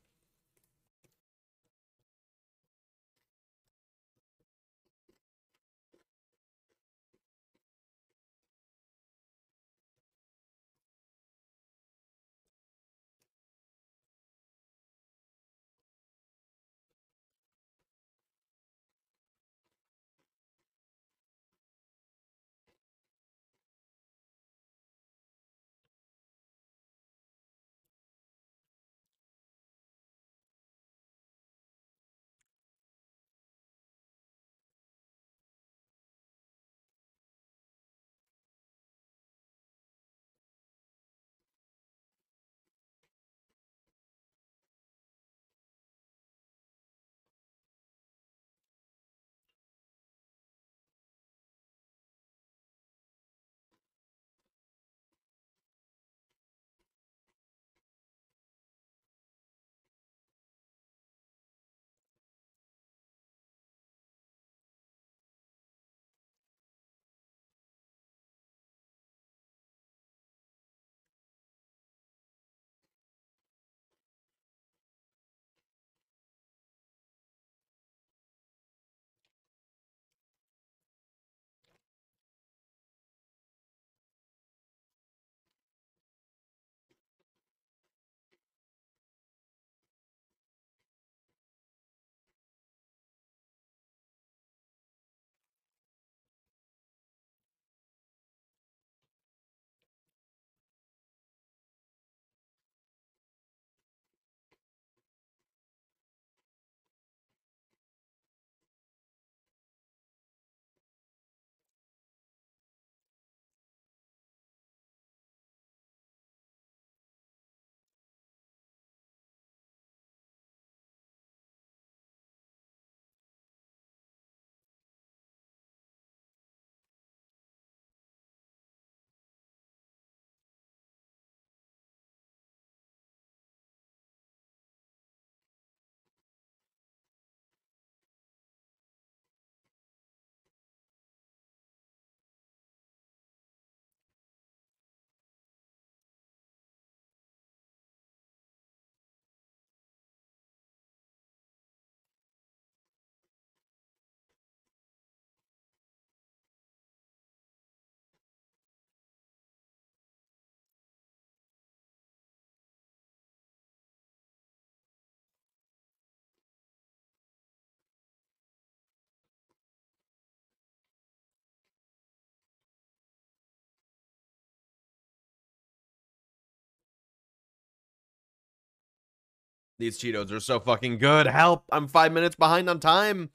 These Cheetos are so fucking good. Help! I'm 5 minutes behind on time.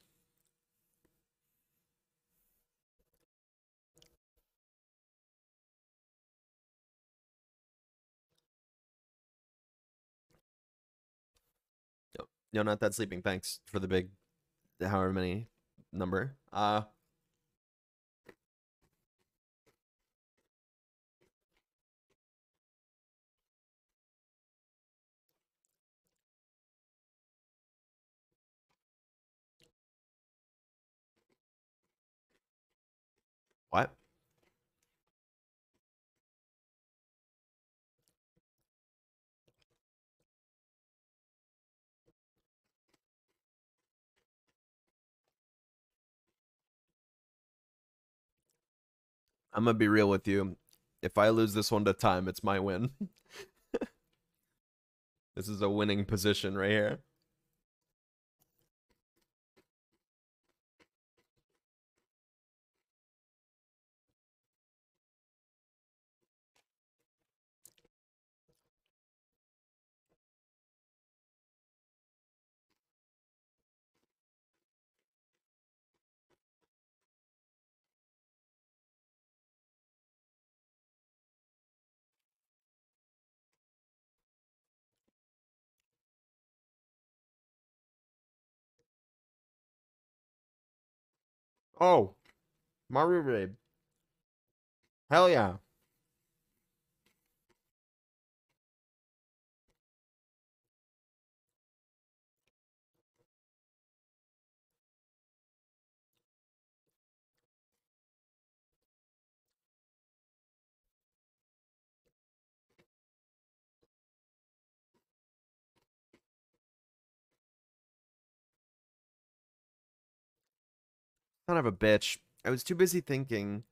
Yo, not that sleeping. Thanks for the big, however many number. What? I'm gonna be real with you. If I lose this one to time, it's my win. This is a winning position right here. Oh, Mario Raid. Hell yeah. Son of a bitch. I was too busy thinking.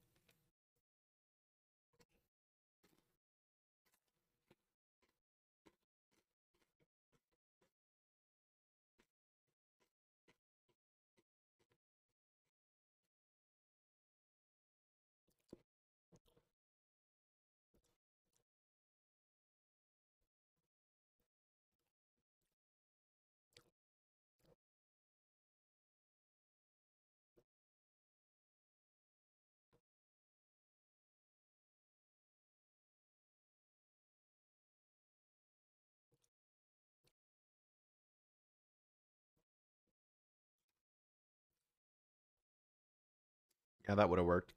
Yeah, that would have worked.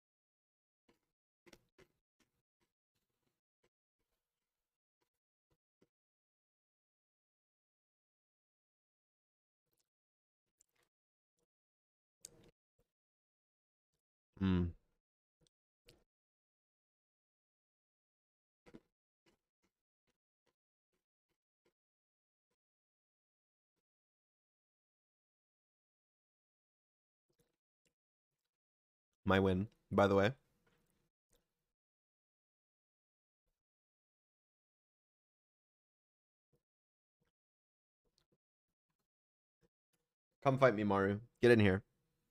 Hmm. My win, by the way. Come fight me, Maru. Get in here.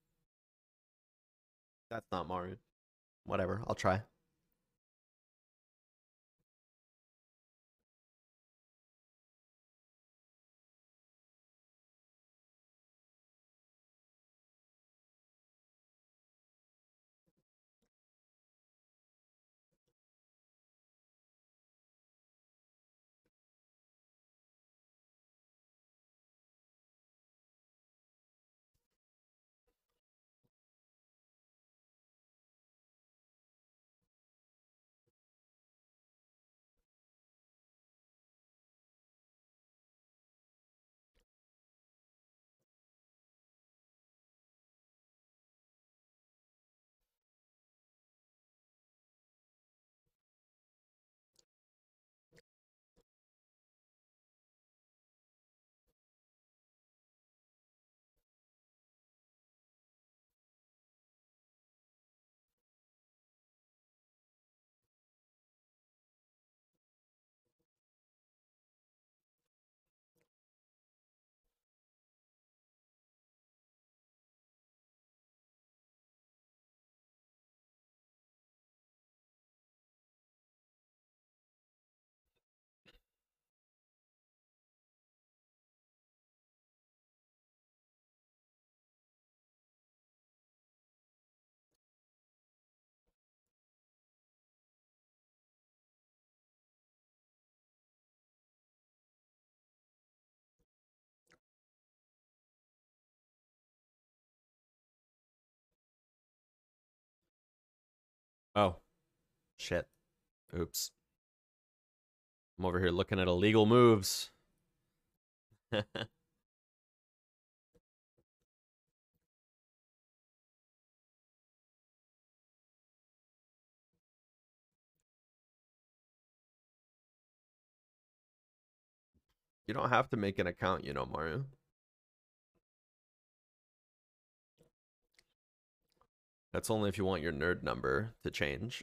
That's not Maru. Whatever, I'll try. Oh, shit. Oops. I'm over here looking at illegal moves. You don't have to make an account, Mario. That's only if you want your nerd number to change.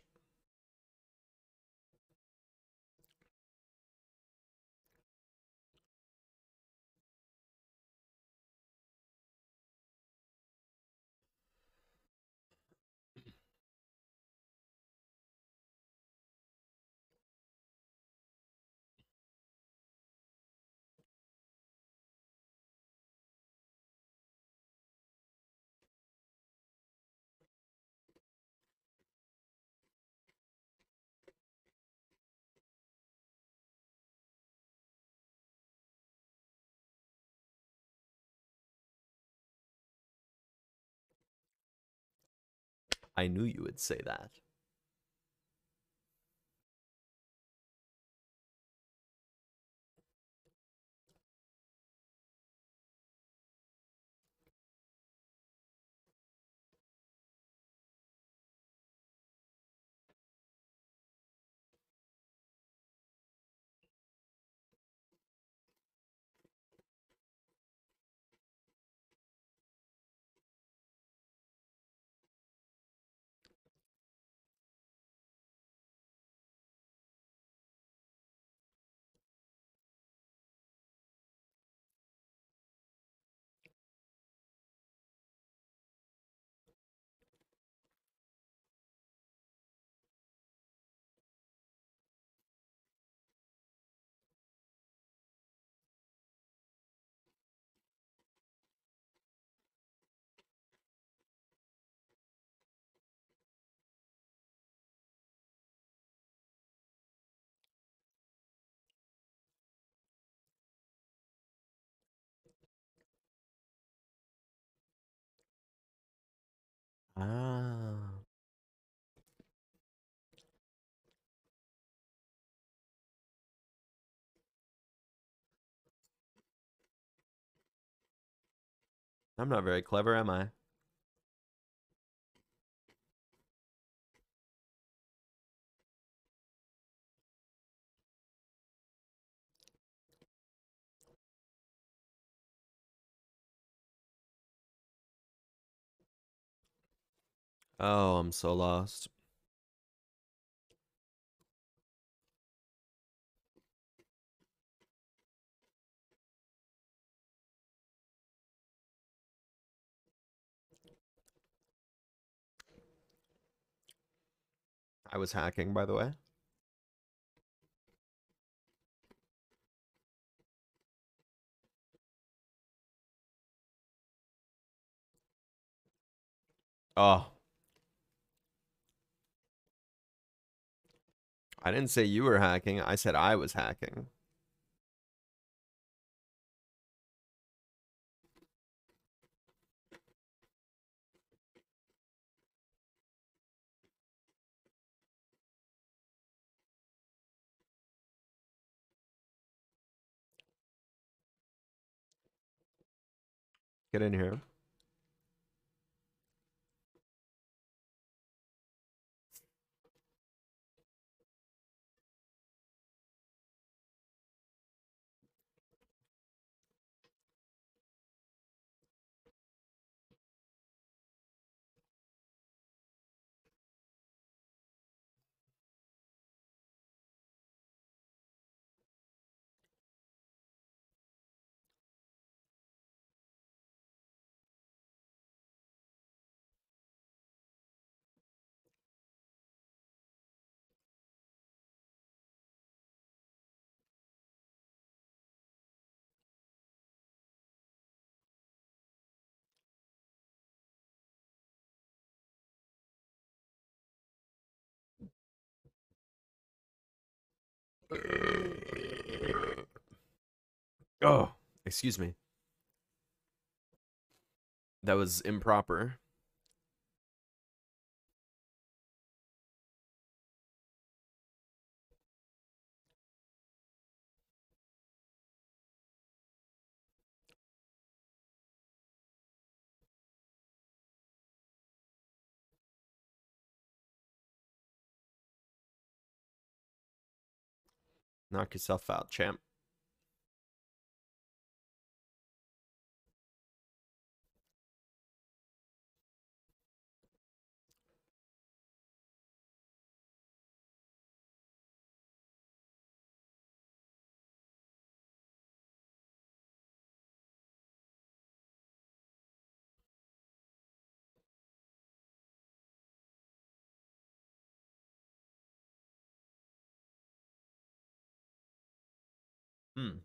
I knew you would say that. Ah. I'm not very clever, am I? Oh, I'm so lost. I was hacking, by the way. Oh, I didn't say you were hacking. I said I was hacking. Get in here. Oh, excuse me. That was improper. Knock yourself out, champ. Hmm.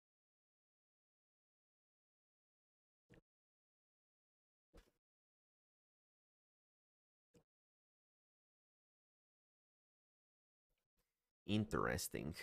Interesting.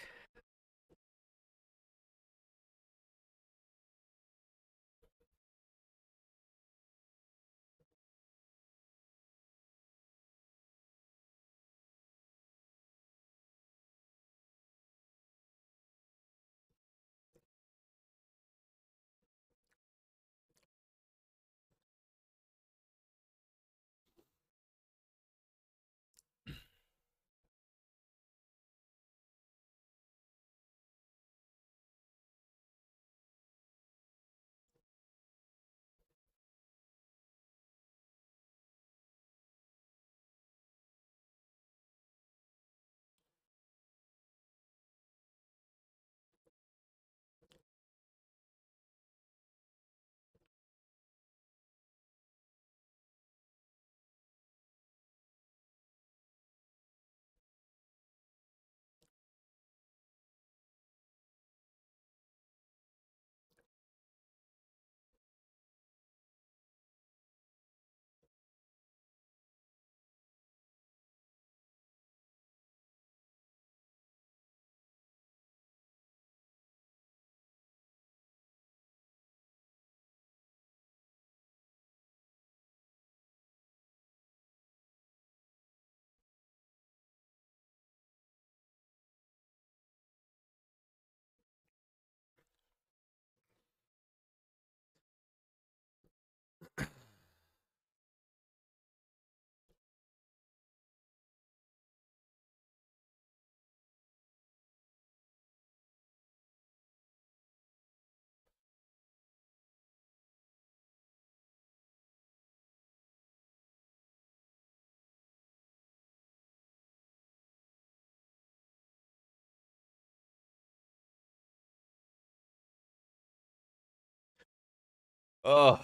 Oh,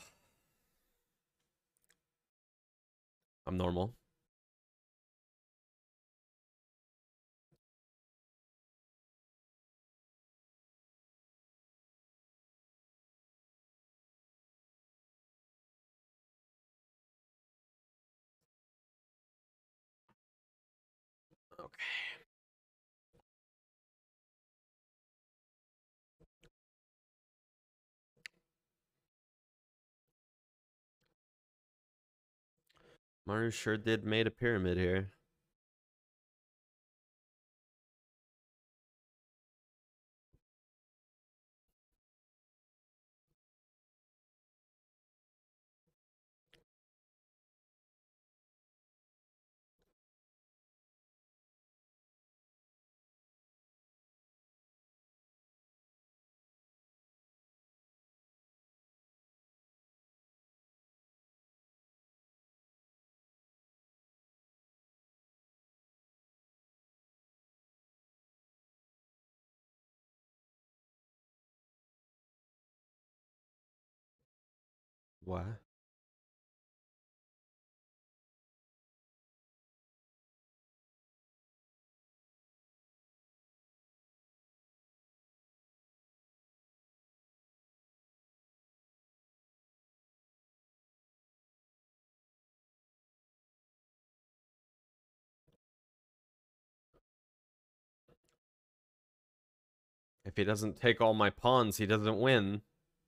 I'm normal. Okay. Maru sure did made a pyramid here. What? If he doesn't take all my pawns, he doesn't win.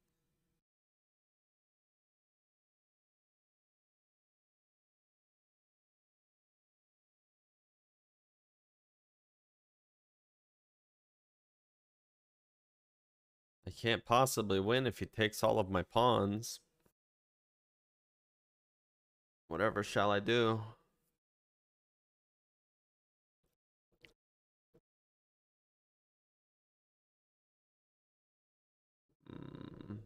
I can't possibly win if he takes all of my pawns. Whatever shall I do? Mm.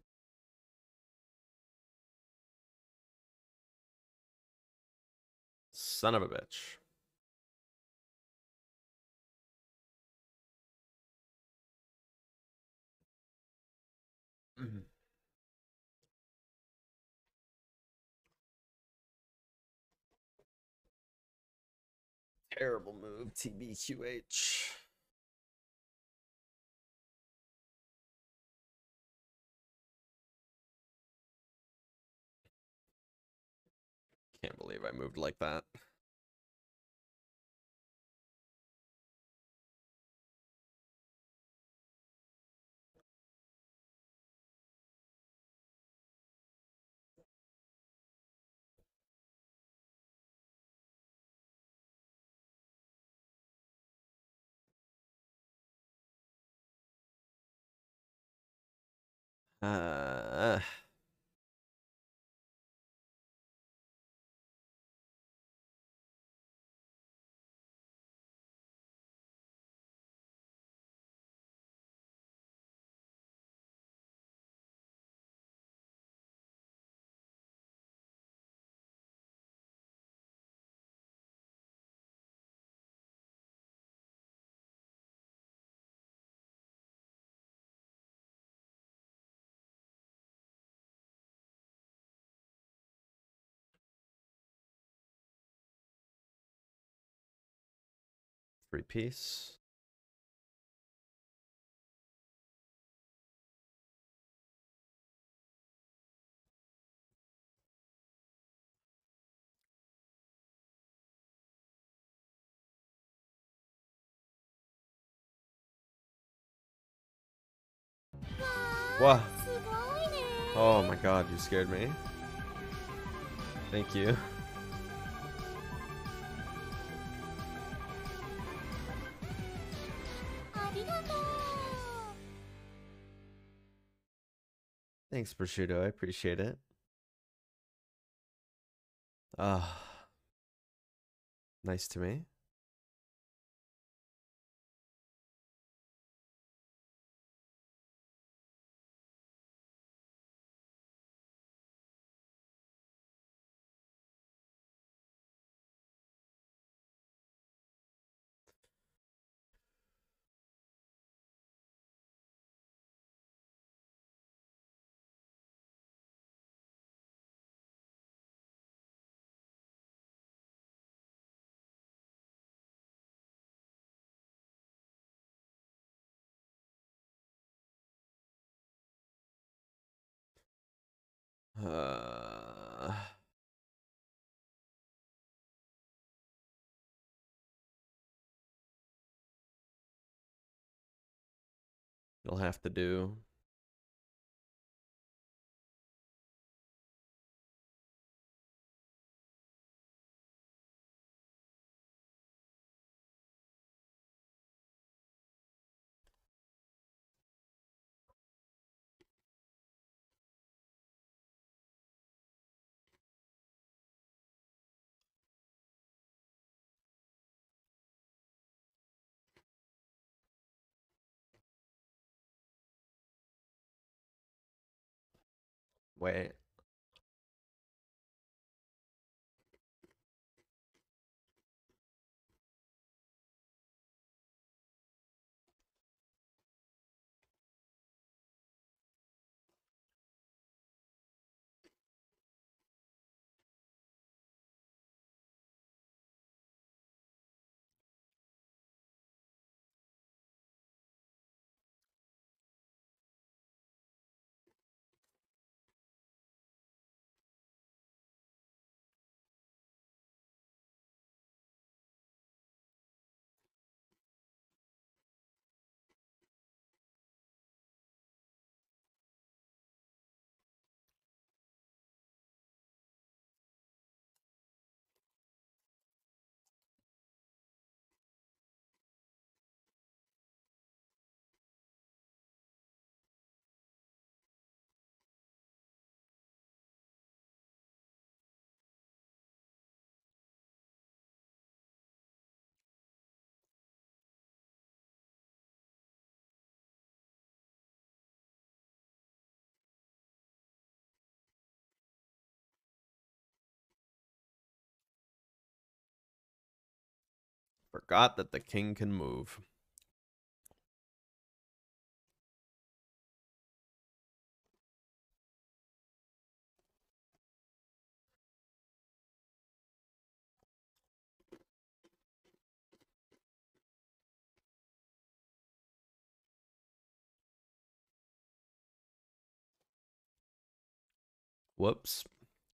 Son of a bitch. Mhm. Terrible move, TBQH. Can't believe I moved like that. Uh, 3-piece. What? すごいね Oh my god, you scared me. Thank you. ありがとう Thanks, Prosciutto. I appreciate it. Ah, nice to me. You'll have to do. Wait. Forgot that the king can move. Whoops.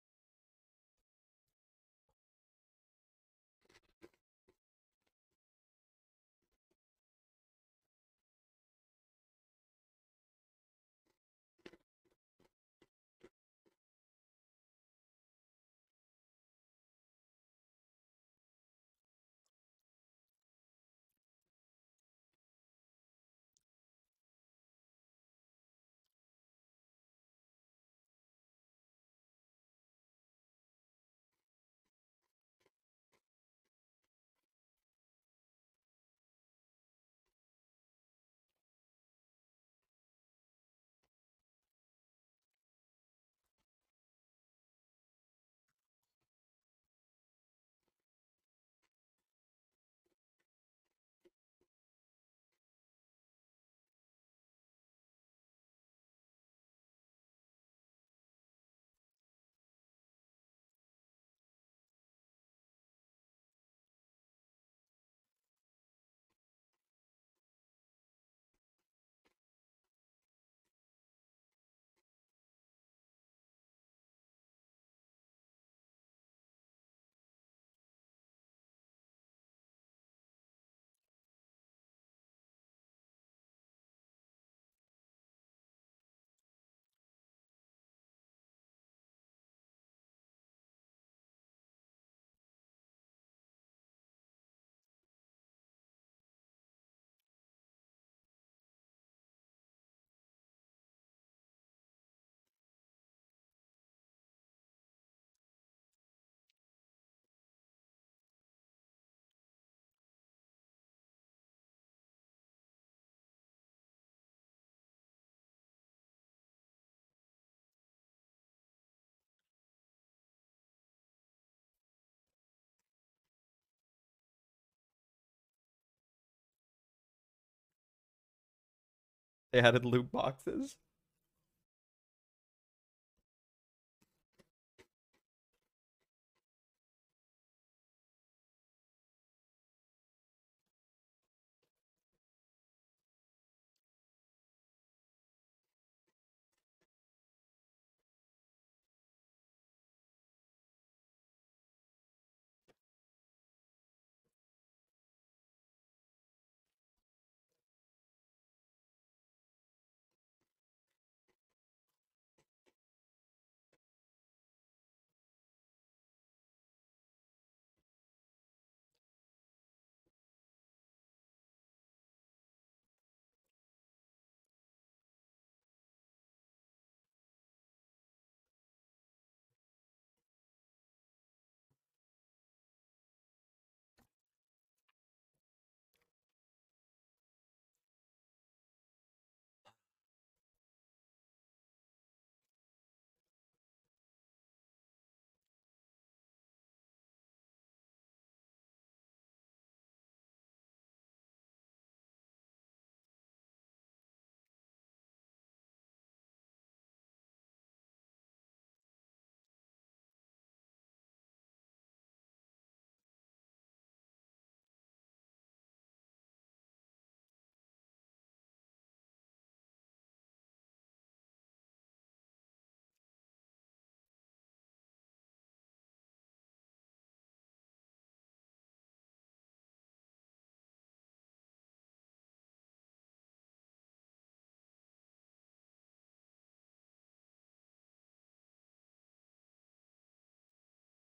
They added loot boxes.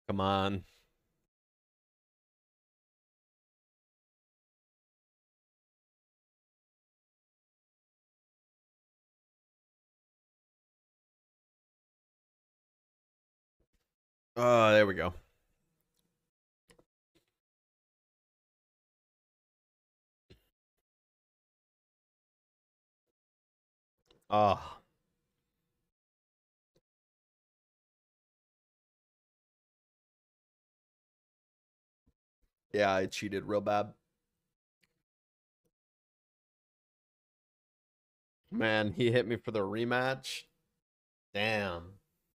Come on. Oh, there we go. Oh. Yeah, I cheated real bad. Man, he hit me for the rematch. Damn.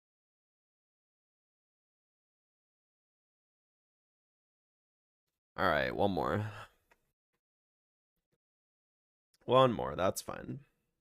All right, one more. One more, that's fine.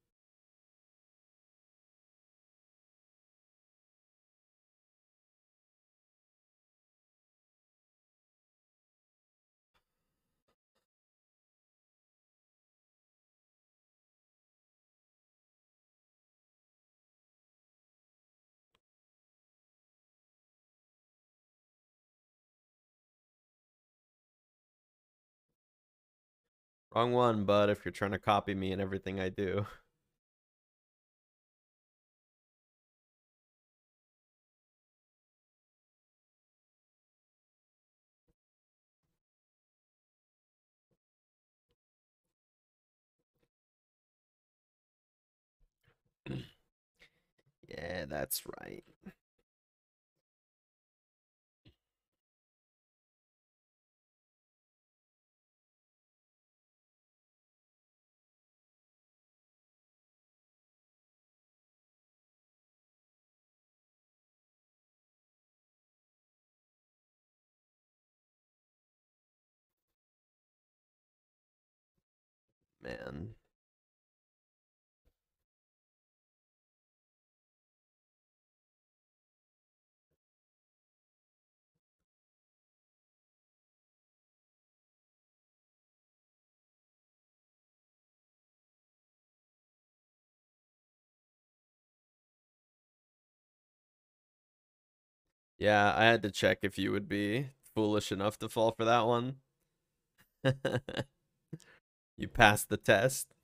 Wrong one, bud, if you're trying to copy me and everything I do. Yeah, that's right. Man. Yeah, I had to check if you would be foolish enough to fall for that one. You passed the test.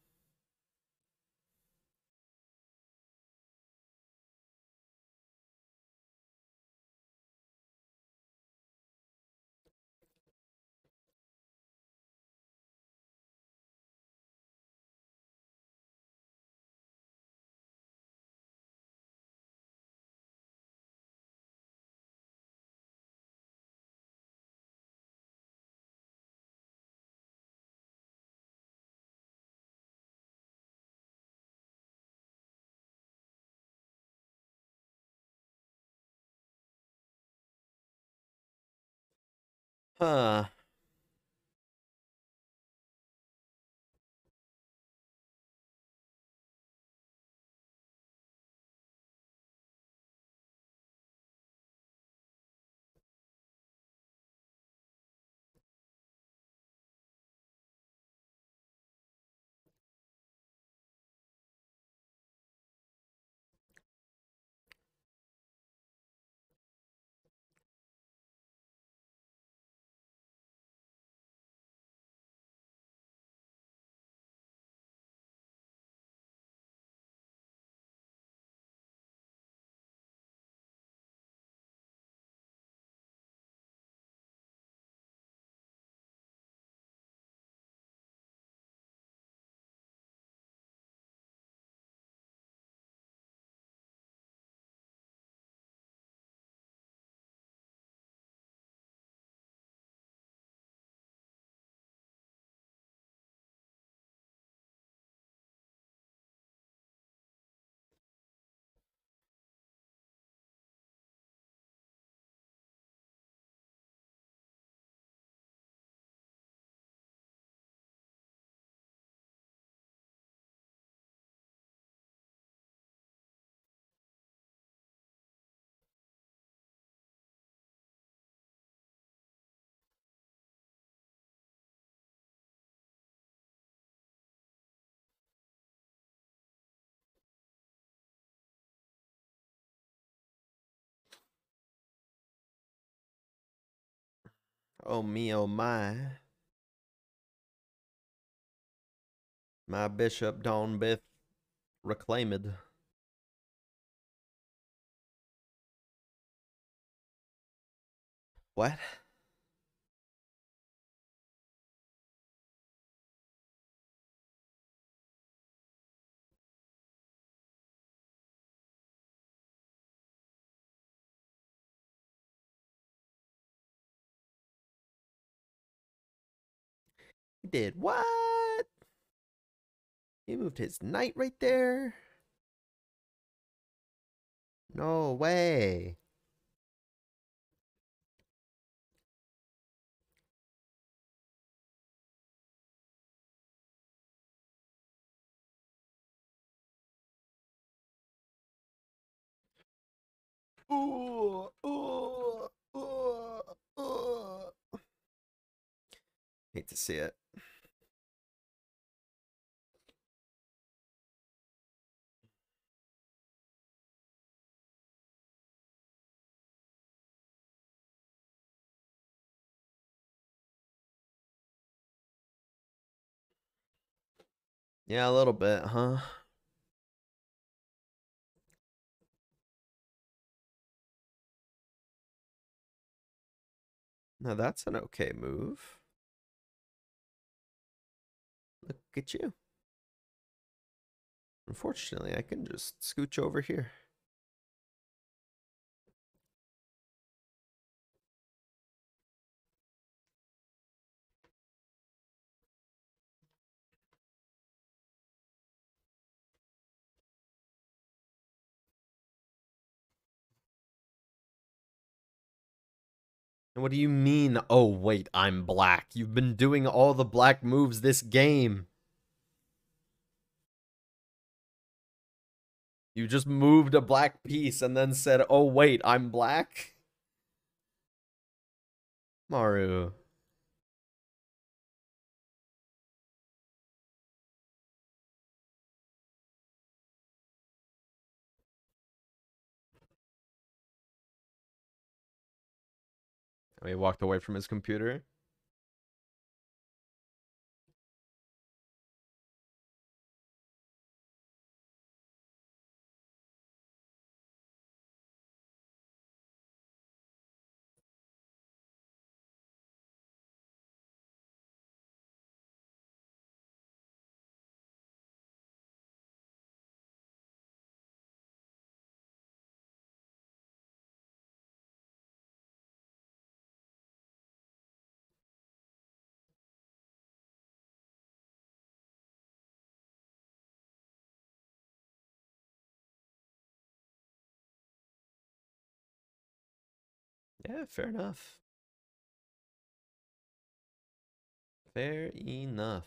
Huh. Oh me, oh my. My bishop don't beth reclaimed. What? He did what? He moved his knight right there? No way. Ooh, ooh, ooh, ooh. Hate to see it. Yeah, a little bit, huh? Now that's an okay move. Look at you. Unfortunately, I can just scooch over here. And what do you mean, oh wait, I'm black? You've been doing all the black moves this game. You just moved a black piece and then said, oh wait, I'm black? Maru. He walked away from his computer. Yeah, fair enough. Fair enough.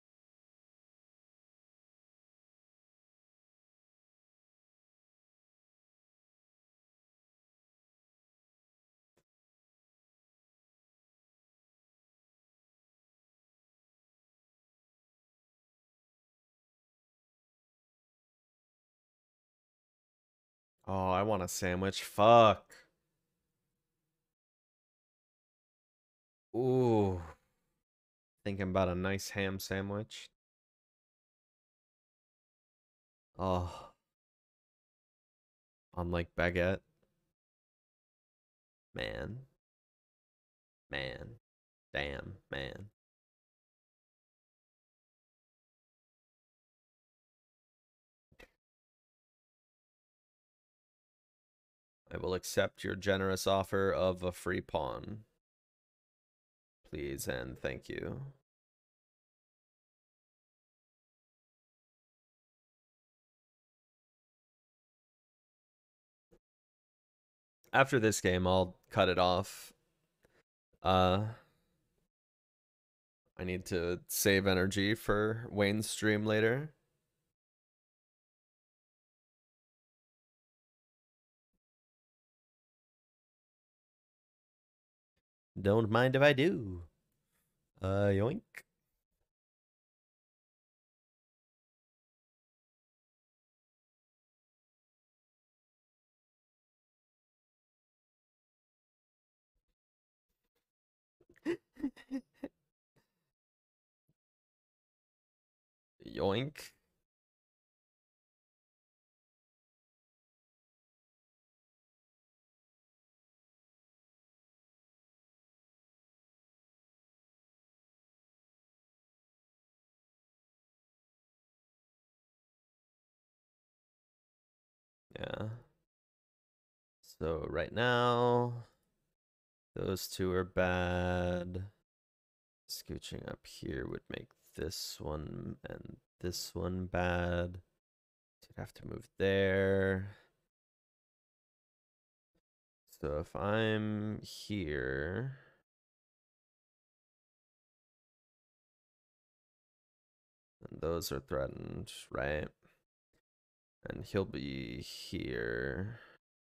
Oh, I want a sandwich. Fuck. Ooh. Thinking about a nice ham sandwich. Oh, on like baguette. Man. Man. Damn, man. I will accept your generous offer of a free pawn. Please and thank you. After this game, I'll cut it off. I need to save energy for Wayne's stream later. Don't mind if I do. Yoink. Yoink. Yeah. So right now, those two are bad. Scooching up here would make this one and this one bad. So I'd have to move there. So if I'm here, and those are threatened, right? And he'll be here.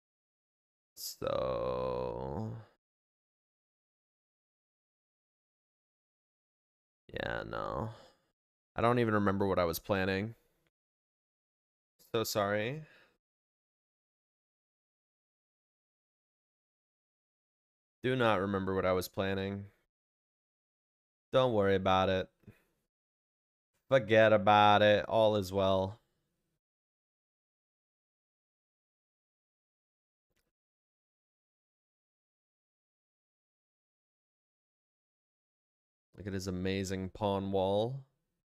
So yeah, no. I don't even remember what I was planning. So sorry. Do not remember what I was planning. Don't worry about it. Forget about it. All is well. Look at his amazing pawn wall.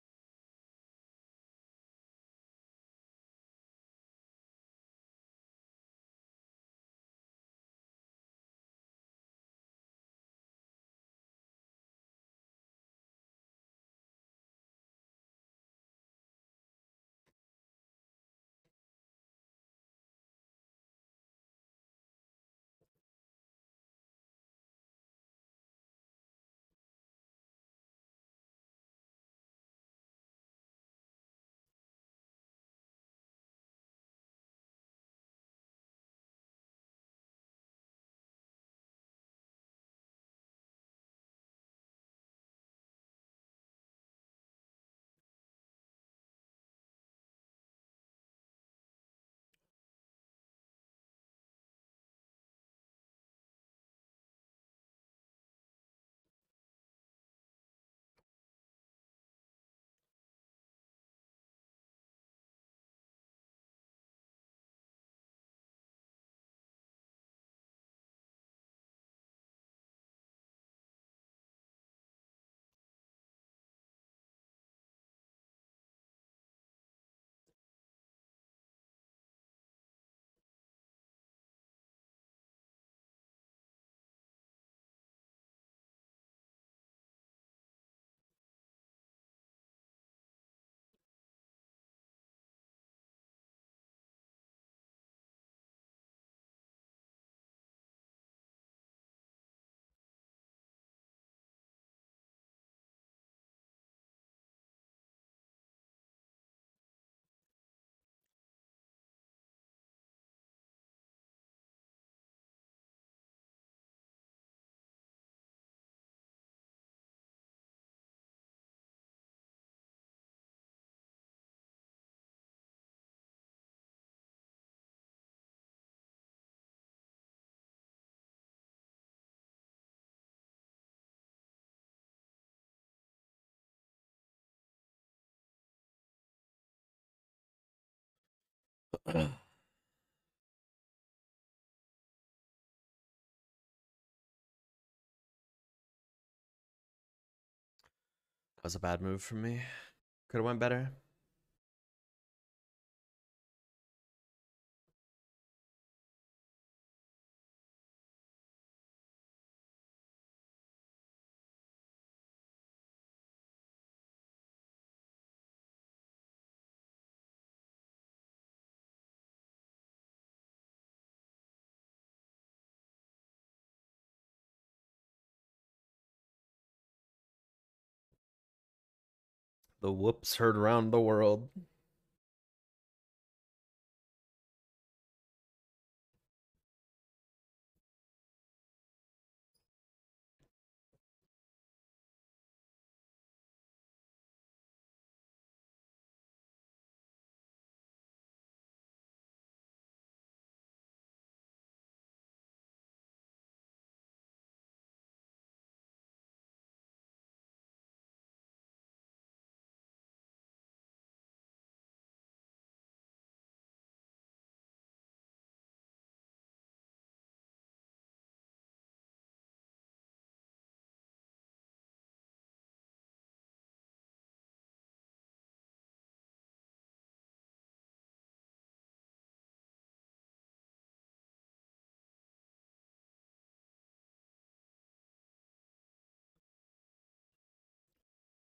That was a bad move from me. Could have went better. The whoops heard around the world.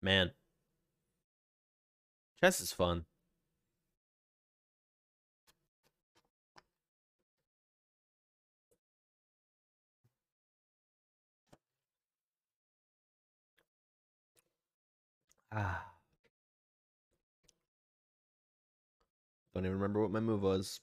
Man, chess is fun. Ah. Don't even remember what my move was.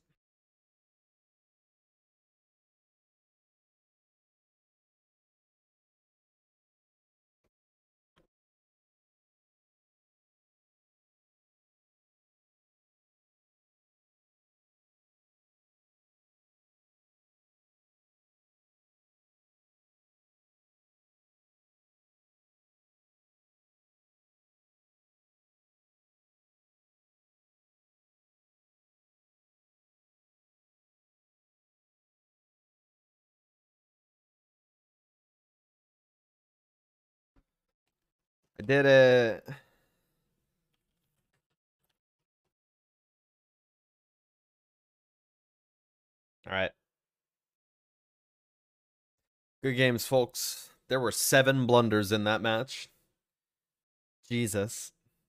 I did it. All right. Good games, folks. There were 7 blunders in that match. Jesus.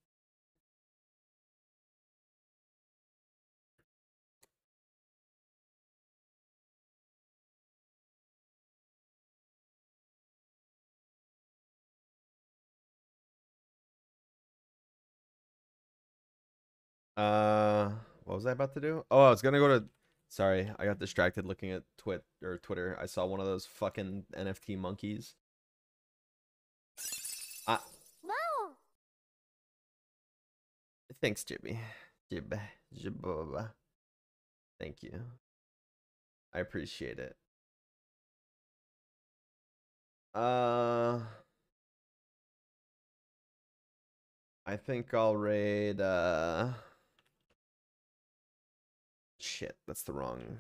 What was I about to do? Oh, I was gonna go to. Sorry, I got distracted looking at Twitter. I saw one of those fucking NFT monkeys. Ah, Wow. thanks, Jibby. Jibba. Thank you. I appreciate it. I think I'll raid. Shit, that's the wrong.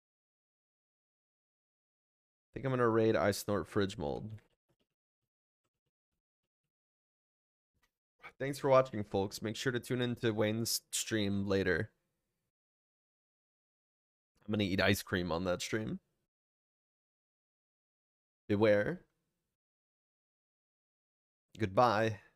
I think I'm gonna raid I Snort Fridge Mold. Thanks for watching, folks. Make sure to tune into Wayne's stream later. I'm gonna eat ice cream on that stream. Beware. Goodbye.